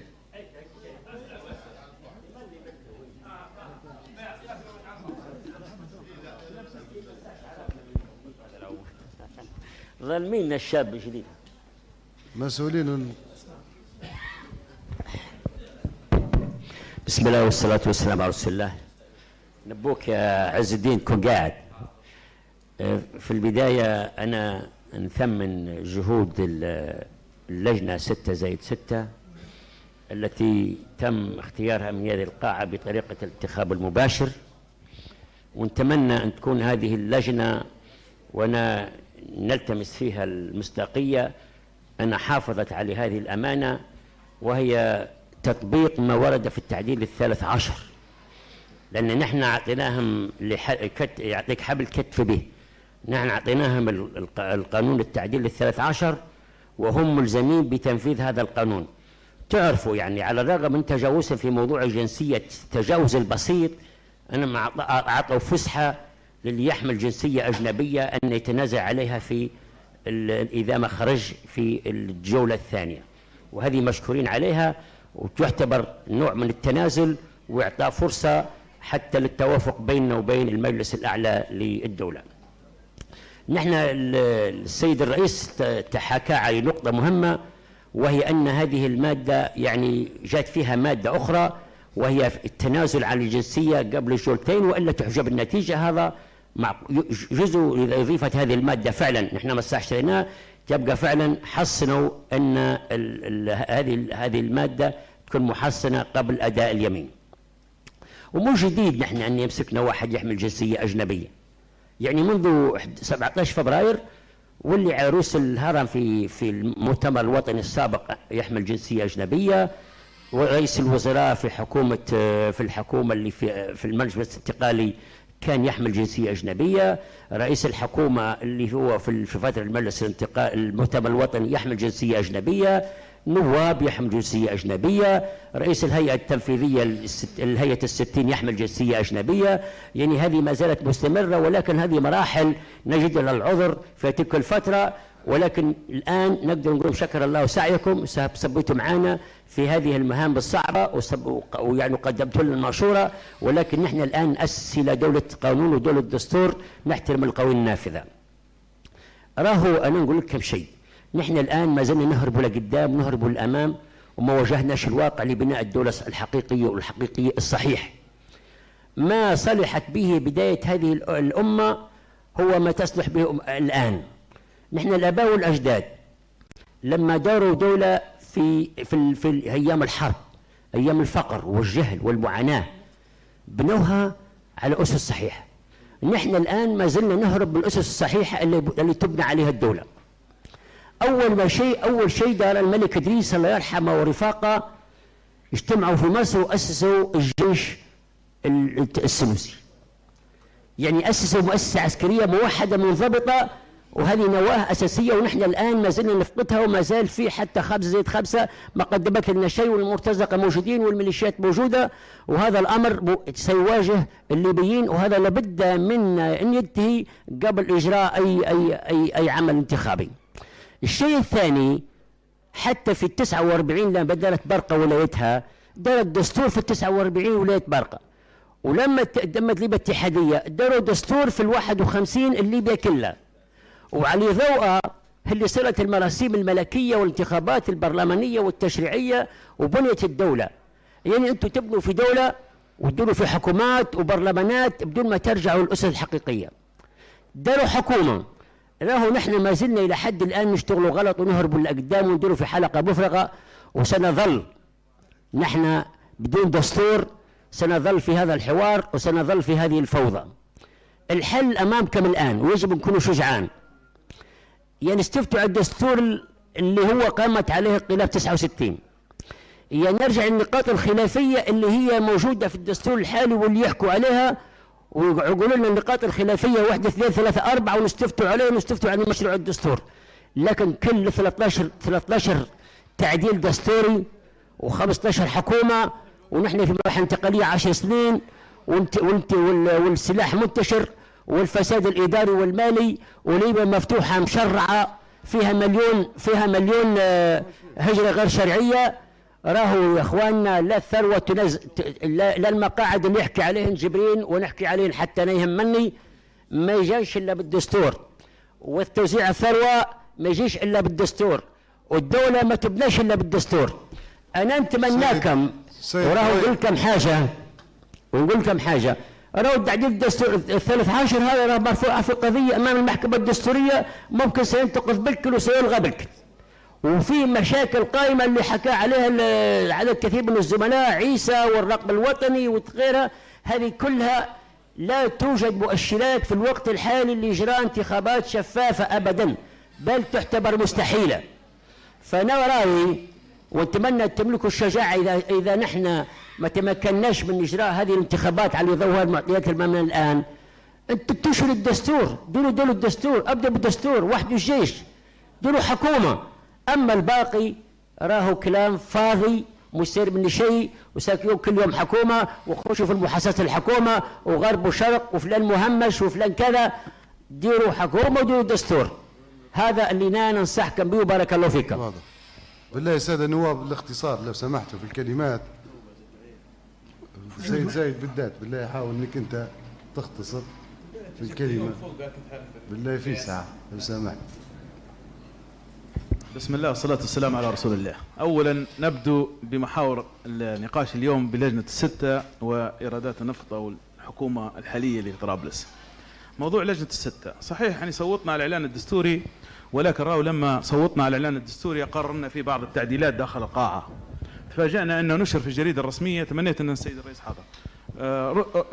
ظالمين الشاب الجديد. مسؤولين. بسم الله والصلاة والسلام على رسول الله. نبوك يا عز الدين كن قاعد. في البداية أنا نثمن جهود اللجنة ستة زائد ستة التي تم اختيارها من هذه القاعة بطريقة الانتخاب المباشر، ونتمنى أن تكون هذه اللجنة وأنا نلتمس فيها المصداقية أن حافظت على هذه الأمانة، وهي تطبيق ما ورد في التعديل الثالث عشر، لأن نحن أعطيناهم يعطيك حبل كتف به، نحن أعطيناهم القانون التعديل الثالث عشر وهم ملزمين بتنفيذ هذا القانون. تعرفوا يعني على الرغم من تجاوزهم في موضوع الجنسية التجاوز البسيط، أنا أعطوا فسحة للي يحمل جنسية أجنبية أن يتنازع عليها في إذا ما خرج في الجولة الثانية، وهذه مشكورين عليها، وتعتبر نوع من التنازل وإعطاء فرصة حتى للتوافق بيننا وبين المجلس الأعلى للدولة. نحن السيد الرئيس تحاكى على نقطة مهمة، وهي أن هذه المادة يعني جاءت فيها مادة أخرى وهي التنازل عن الجنسية قبل الجولتين وإلا تحجب النتيجة. هذا جزء لإضافة هذه المادة فعلا نحن ما استشريناه، تبقى فعلا حصنوا أن هذه هذه المادة تكون محصنة قبل أداء اليمين. ومو جديد نحن أن يمسكنا واحد يحمل جنسية أجنبية، يعني منذ سبعة عشر فبراير واللي عروس الهرم في في المؤتمر الوطني السابق يحمل جنسية أجنبية، ورئيس الوزراء في حكومة في الحكومة اللي في في المجلس الانتقالي كان يحمل جنسية أجنبية، رئيس الحكومة اللي هو في فترة المجلس الانتقالي المؤتمر الوطني يحمل جنسية أجنبية، نواب يحمل جنسية أجنبية، رئيس الهيئة التنفيذية الهيئة الستين يحمل جنسية أجنبية. يعني هذه ما زالت مستمرة، ولكن هذه مراحل نجد لها العذر في تلك الفترة، ولكن الآن نقدر نقول شكر الله سعيكم، سبيتوا معنا في هذه المهام الصعبة ويعني قدمتوا لنا المنشورة، ولكن نحن الآن نأسس إلى دولة قانون ودولة دستور نحترم القوانين النافذة. راهو أنا نقول لك كم شيء، نحن الآن ما زلنا نهرب لقدام نهرب للأمام وما واجهناش الواقع لبناء الدولة الحقيقية والحقيقية الصحيح. ما صلحت به بداية هذه الأمة هو ما تصلح به الآن. نحن الآباء والأجداد لما داروا دولة في في في أيام الحرب، أيام الفقر والجهل والمعاناة، بنوها على أسس صحيحة. نحن الآن ما زلنا نهرب بالأسس الصحيحة اللي اللي تبنى عليها الدولة. أول ما شيء أول شيء دار الملك إدريس الله يرحمه ورفاقه اجتمعوا في مصر وأسسوا الجيش السنوسي، يعني أسسوا مؤسسة عسكرية موحدة منضبطة، وهذه نواة أساسية ونحن الآن ما زلنا نفقدها، وما زال في حتى خمسة زائد خمسة ما قدمت لنا شيء، والمرتزقة موجودين والميليشيات موجودة، وهذا الأمر سيواجه الليبيين، وهذا لابد من أن ينتهي قبل إجراء أي أي أي أي عمل انتخابي. الشيء الثاني، حتى في التسعة وأربعين لما بدأت برقة ولايتها دار الدستور في التسعة وأربعين ولاية بارقة، ولما تقدمت ليبيا اتحادية داروا دستور في الواحد وخمسين الليبيا كلها، وعلى ضوءها اللي صارت المراسيم الملكية والانتخابات البرلمانية والتشريعية وبنيت الدولة. يعني أنتم تبنوا في دولة وتدوروا في حكومات وبرلمانات بدون ما ترجعوا للأسس الحقيقية. داروا حكومة، راهو نحن ما زلنا إلى حد الآن نشتغلوا غلط ونهربوا لقدام ونديروا في حلقة مفرغة، وسنظل نحن بدون دستور، سنظل في هذا الحوار وسنظل في هذه الفوضى. الحل أمامكم الآن ويجب أن نكونوا شجعان. يعني استفتوا على الدستور اللي هو قامت عليه القلاب تسعة وستين، يعني نرجع للنقاط الخلافية اللي هي موجودة في الدستور الحالي واللي يحكوا عليها ويقولوا لنا النقاط الخلافية واحد اثنين ثلاثة أربعة ونستفتوا عليه ونستفتوا عن مشروع الدستور. لكن كل ثلاثة عشر تعديل دستوري وخمسة عشر حكومة ونحن في مرحلة انتقالية عشر سنين وانت وانت والسلاح منتشر والفساد الإداري والمالي وليبيا مفتوحة مشرعة فيها مليون فيها مليون هجرة غير شرعية. راهو يا اخواننا لا الثروة تنز... لا... لا المقاعد اللي يحكي عليهن جبرين ونحكي عليهن حتى لا يهمني ما يجيش الا بالدستور، والتوزيع الثروة ما يجيش الا بالدستور، والدولة ما تبناش الا بالدستور. انا نتمناكم وراهو نقول لكم حاجة ونقول لكم حاجة راهو تعديل الدستور الثالث عشر هذا راه مرفوع في قضية امام المحكمة الدستورية ممكن سينتقض بالكل وسيلغى بالكل، وفي مشاكل قائمة اللي حكى عليها عدد كثير من الزملاء عيسى والرقم الوطني وغيرها، هذه كلها لا توجد مؤشرات في الوقت الحالي لإجراء انتخابات شفافة أبدا، بل تعتبر مستحيلة. فأنا رأيي واتمنى تملكوا الشجاعة إذا إذا نحن ما تمكناش من إجراء هذه الانتخابات على ضوء المعطيات المامنة الآن، أنتم تشروا الدستور، ديروا ديروا الدستور، أبدأ بالدستور، وحدوا الجيش، ديروا حكومة. أما الباقي راهو كلام فاضي مستير من شيء، وساكنون كل يوم حكومة وخشوا في المحاسسات الحكومة وغرب وشرق وفلان مهمش وفلان كذا. ديروا حكومة وديروا دستور، هذا اللي أنا ننصحكم به وبارك الله فيكم. واضح. بالله يا سادة النواب الاختصار لو سمحتوا في الكلمات. سيد زايد بالذات بالله حاول انك انت تختصر في الكلمة بالله في ساعة لو سمحت. بسم الله والصلاة والسلام على رسول الله. أولا نبدو بمحاور النقاش اليوم بلجنة الستة وإيرادات النفط أو الحكومة الحالية لطرابلس. موضوع لجنة الستة صحيح يعني صوتنا على الإعلان الدستوري، ولكن راهو لما صوتنا على الإعلان الدستوري قررنا فيه بعض التعديلات داخل القاعة. تفاجأنا أنه نشر في الجريدة الرسمية، تمنيت أن السيد الرئيس حاضر. أه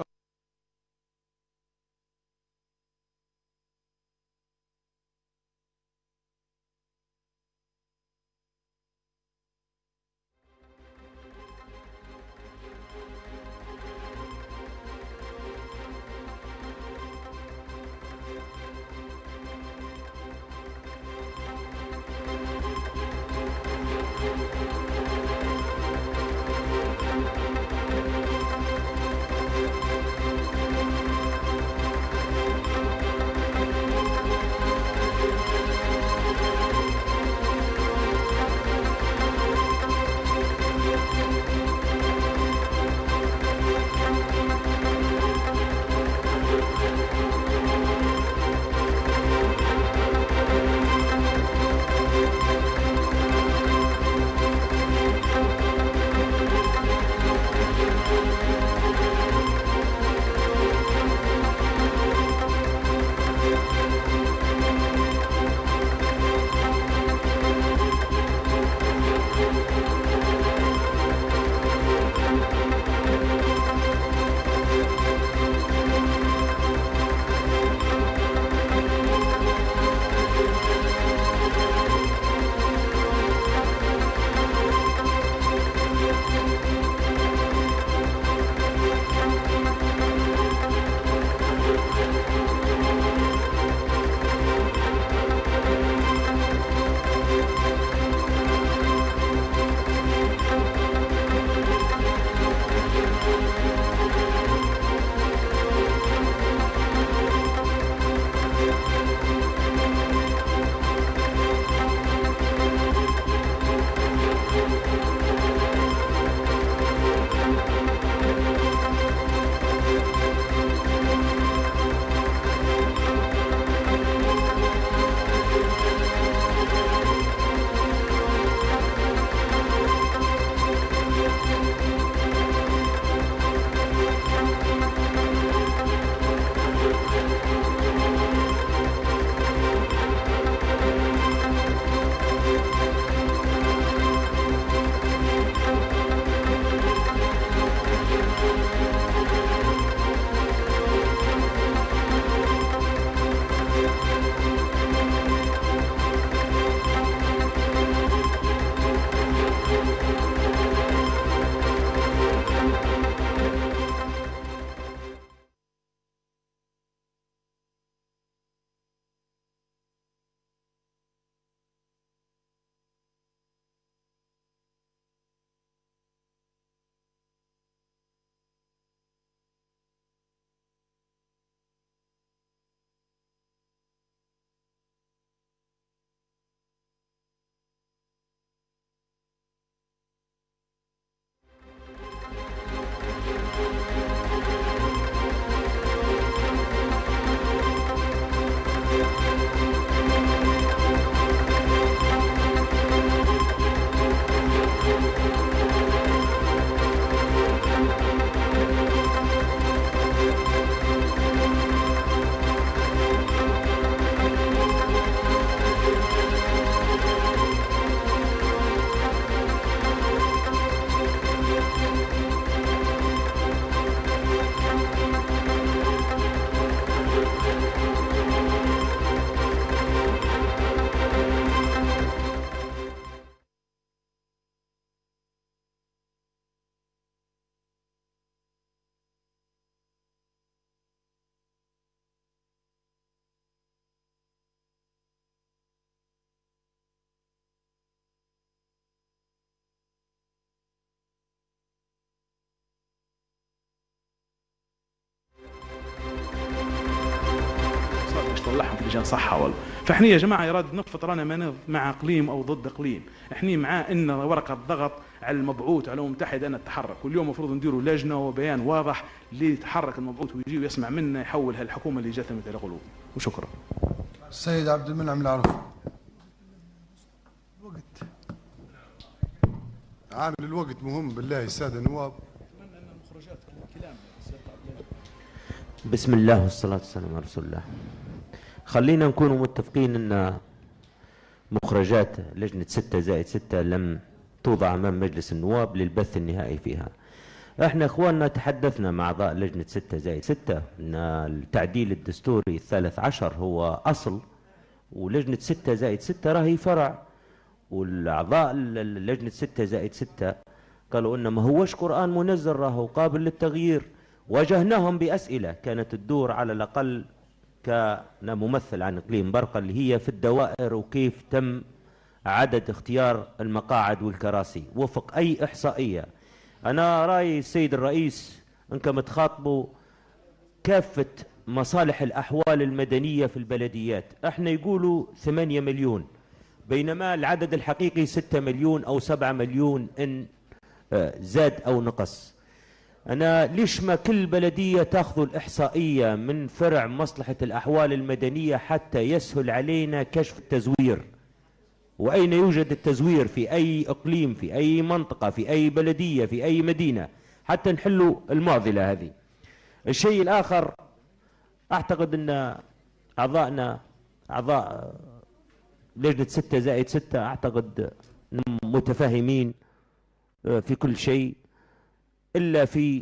لجان صحه ولا. فاحنا يا جماعه اراده نفط رانا ما مع اقليم او ضد اقليم، احنا مع ان ورقه ضغط على المبعوث على الامم المتحده ان تتحرك، واليوم المفروض نديروا لجنه وبيان واضح ليتحرك المبعوث ويجي ويسمع منا يحول هالحكومه اللي جاتها مثل غلو. وشكرا. السيد عبد المنعم العرفي. عامل الوقت مهم بالله الساده النواب. بسم الله والصلاة والسلام على رسول الله. خلينا نكونوا متفقين أن مخرجات لجنة ستة زائد ستة لم توضع أمام مجلس النواب للبث النهائي فيها. احنا اخواننا تحدثنا مع أعضاء لجنة ستة زائد ستة أن التعديل الدستوري الثالث عشر هو أصل، ولجنة ستة زائد ستة راهي فرع، والأعضاء لجنة ستة زائد ستة قالوا أنه ما هوش قرآن منزل راهو قابل للتغيير. واجهناهم بأسئلة كانت تدور على الأقل كممثل عن إقليم برقة اللي هي في الدوائر، وكيف تم عدد اختيار المقاعد والكراسي وفق أي إحصائية. أنا رأي السيد الرئيس أنكم تخاطبوا كافة مصالح الأحوال المدنية في البلديات. احنا يقولوا ثمانية مليون بينما العدد الحقيقي ستة مليون أو سبعة مليون إن زاد أو نقص. أنا ليش ما كل بلدية تأخذ الإحصائية من فرع مصلحة الأحوال المدنية حتى يسهل علينا كشف التزوير، وأين يوجد التزوير في أي إقليم في أي منطقة في أي بلدية في أي مدينة حتى نحلوا المعضلة هذه. الشيء الآخر أعتقد أن أعضائنا أعضاء لجنة ستة زائد ستة أعتقد متفاهمين في كل شيء إلا في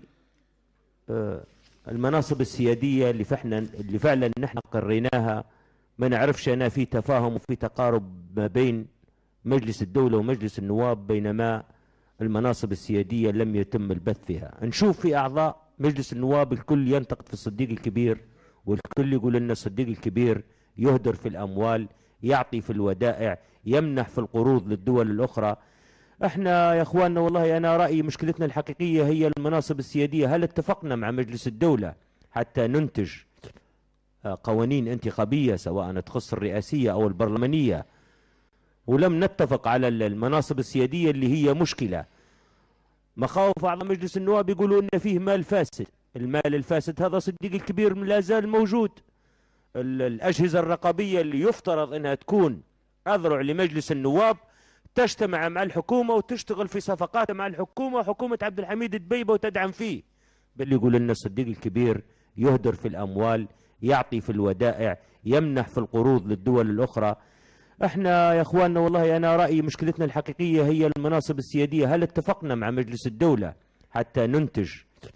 المناصب السيادية اللي فعلا اللي فعلا نحن قريناها. ما نعرفش أنا في تفاهم وفي تقارب ما بين مجلس الدولة ومجلس النواب، بينما المناصب السيادية لم يتم البث فيها. نشوف في أعضاء مجلس النواب الكل ينتقد في الصديق الكبير، والكل يقول أن الصديق الكبير يهدر في الأموال، يعطي في الودائع، يمنح في القروض للدول الأخرى. احنا يا اخواننا والله انا رأيي مشكلتنا الحقيقية هي المناصب السيادية. هل اتفقنا مع مجلس الدولة حتى ننتج قوانين انتخابية سواء تخص الرئاسية او البرلمانية، ولم نتفق على المناصب السيادية اللي هي مشكلة. مخاوف اعضاء مجلس النواب يقولوا ان فيه مال فاسد. المال الفاسد هذا صديق الكبير لا زال موجود. الاجهزة الرقابية اللي يفترض انها تكون اذرع لمجلس النواب تجتمع مع الحكومة وتشتغل في صفقات مع الحكومة، وحكومة عبد الحميد دبيبة وتدعم فيه. بل يقول لنا الصديق الكبير يهدر في الأموال، يعطي في الودائع، يمنح في القروض للدول الأخرى. احنا يا اخواننا والله انا رأيي مشكلتنا الحقيقية هي المناصب السيادية. هل اتفقنا مع مجلس الدولة حتى ننتج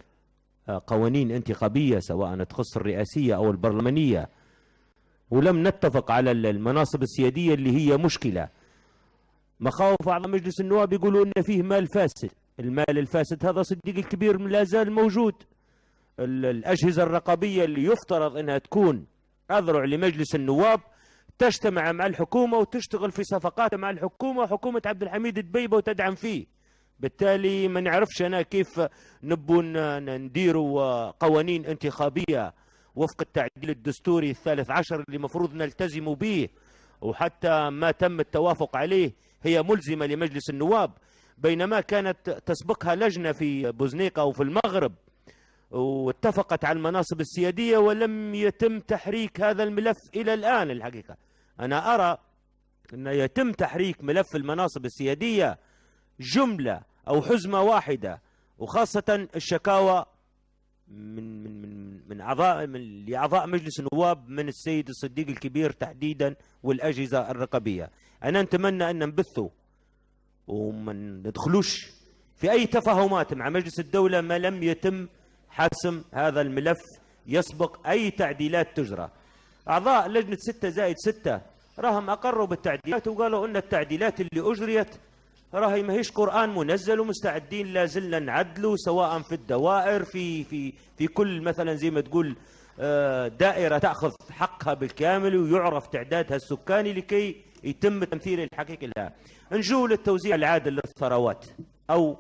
قوانين انتخابية سواء تخص الرئاسية او البرلمانية، ولم نتفق على المناصب السيادية اللي هي مشكلة. مخاوف اعضاء مجلس النواب يقولوا ان فيه مال فاسد. المال الفاسد هذا صديق الكبير لا زال موجود. الاجهزه الرقابيه اللي يفترض انها تكون اذرع لمجلس النواب تجتمع مع الحكومه وتشتغل في صفقات مع الحكومه، وحكومه عبد الحميد دبيبه وتدعم فيه. بالتالي ما نعرفش انا كيف نبون نديروا قوانين انتخابيه وفق التعديل الدستوري الثالث عشر اللي مفروض نلتزم به، وحتى ما تم التوافق عليه هي ملزمة لمجلس النواب، بينما كانت تسبقها لجنة في بوزنيقة وفي المغرب واتفقت على المناصب السيادية ولم يتم تحريك هذا الملف إلى الآن. الحقيقة أنا أرى أن يتم تحريك ملف المناصب السيادية جملة أو حزمة واحدة، وخاصة الشكاوى من من من من أعضاء من لأعضاء مجلس النواب من السيد الصديق الكبير تحديدا والأجهزة الرقابية. أنا نتمنى أن نبثوا وما ندخلوش في أي تفاهمات مع مجلس الدولة ما لم يتم حسم هذا الملف يسبق أي تعديلات تجرى. أعضاء لجنة ستة زائد ستة راهم أقروا بالتعديلات وقالوا أن التعديلات اللي أجريت راهي ما هيش قرآن منزل، ومستعدين لازلنا نعدلوا سواء في الدوائر في في في كل مثلا زي ما تقول دائرة تأخذ حقها بالكامل ويعرف تعدادها السكاني لكي يتم التمثيل الحقيقي لها. نجوا للتوزيع العادل للثروات أو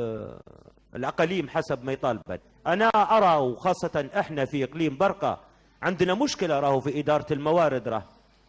الأقاليم حسب ما يطالبن. أنا أرى وخاصة إحنا في إقليم برقة عندنا مشكلة راهو في إدارة الموارد راه.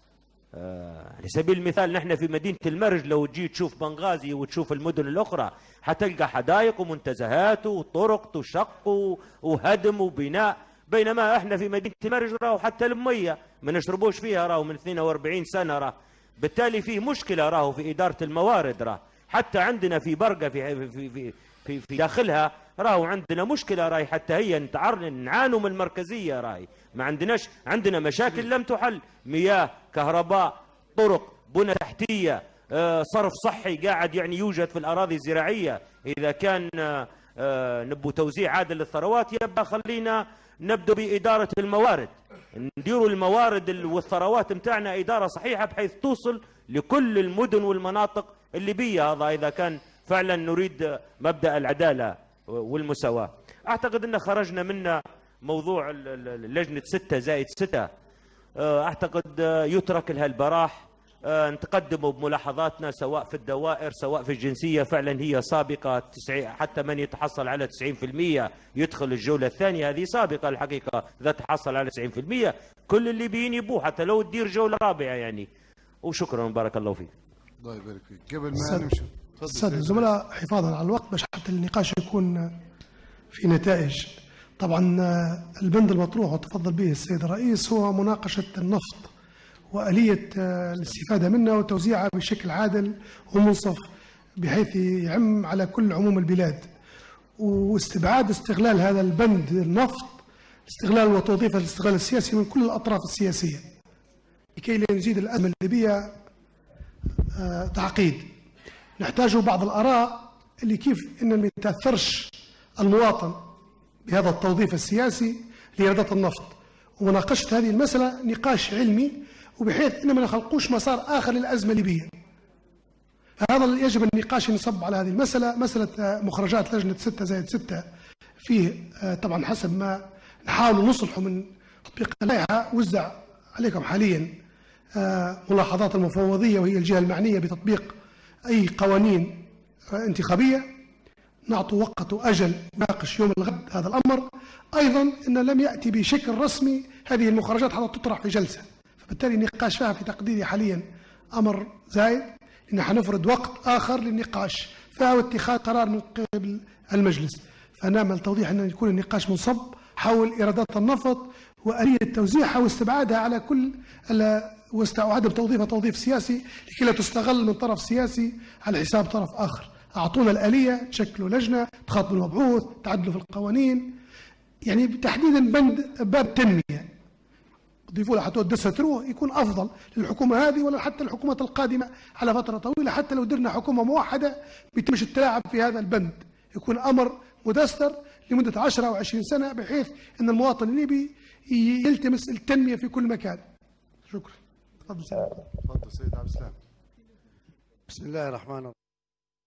آه على سبيل المثال نحن في مدينة المرج لو تجي تشوف بنغازي وتشوف المدن الأخرى حتلقى حدائق ومنتزهات وطرق وشق وهدم وبناء، بينما احنا في مدينة المرج راهو حتى المية ما نشربوش فيها راهو من اثنين وأربعين سنة راه. بالتالي فيه مشكلة راهو في إدارة الموارد راه. حتى عندنا في برقة في في في في, في داخلها راهو عندنا مشكلة راهي، حتى هي نتعر نعانوا من المركزية راهي، ما عندناش، عندنا مشاكل لم تحل، مياه، كهرباء، طرق، بنى تحتية، آه صرف صحي قاعد يعني يوجد في الأراضي الزراعية. إذا كان آه آه نبو توزيع عادل للثروات يبقى خلينا نبدأ بإدارة الموارد، نديروا الموارد والثروات متاعنا إدارة صحيحة بحيث توصل لكل المدن والمناطق اللي بيها. هذا إذا كان فعلا نريد مبدأ العدالة والمساواة. أعتقد أن خرجنا منا موضوع لجنة ستة زائد ستة. أعتقد يترك لها البراح، نتقدم بملاحظاتنا سواء في الدوائر سواء في الجنسية. فعلا هي سابقة، حتى من يتحصل على تسعين بالمئة يدخل الجولة الثانية، هذه سابقة الحقيقة. إذا تحصل على تسعين بالمئة كل اللي بين يبوه حتى لو تدير جولة رابعة يعني. وشكرا بارك الله فيك. الله يبارك فيك. قبل ما نمشي السادة الزملاء حفاظا على الوقت باش حتى النقاش يكون في نتائج. طبعا البند المطروح وتفضل به السيد الرئيس هو مناقشة النفط وآلية الاستفادة منه وتوزيعها بشكل عادل ومنصف بحيث يعم على كل عموم البلاد، واستبعاد استغلال هذا البند النفط استغلال وتوظيف الاستغلال السياسي من كل الأطراف السياسية لكي لا يزيد الأزمة الليبية تعقيد. نحتاج بعض الآراء اللي كيف إن ما يتأثرش المواطن بهذا التوظيف السياسي لإرادة النفط، ومناقشة هذه المسألة نقاش علمي وبحيث إن ما نخلقوش مسار آخر للأزمة الليبية. هذا يجب النقاش ينصب على هذه المسألة. مسألة مخرجات لجنة ستة زائد ستة فيه طبعا حسب ما نحاول نصلحه من تطبيق اللائحة وزع عليكم حاليا ملاحظات المفوضية وهي الجهة المعنية بتطبيق أي قوانين انتخابية. نعطوا وقت وأجل ناقش يوم الغد هذا الأمر. أيضا إن لم يأتي بشكل رسمي هذه المخرجات حتى تطرح في جلسة، فبالتالي النقاش فيها في تقديري حاليا أمر زايد، إن حنفرد وقت آخر للنقاش فيها واتخاذ قرار من قبل المجلس. فنعمل توضيح أن يكون النقاش منصب حول إيرادات النفط وآلية توزيعها واستبعادها على كل وعدم توظيفها توظيف سياسي لكي لا تستغل من طرف سياسي على حساب طرف آخر. أعطونا الآلية، تشكلوا لجنة، تخاطبوا المبعوث، تعدلوا في القوانين، يعني تحديدا بند باب التنمية ضيفوا له حتى تدستروه يكون أفضل للحكومة هذه ولا حتى الحكومات القادمة على فترة طويلة. حتى لو درنا حكومة موحدة بيتمش التلاعب في هذا البند، يكون أمر مدستر لمدة عشرة أو عشرين سنة بحيث أن المواطن الليبي يلتمس التنمية في كل مكان. شكرا. تفضل سيد. تفضل سيد عبد السلام. بسم الله الرحمن الرحيم.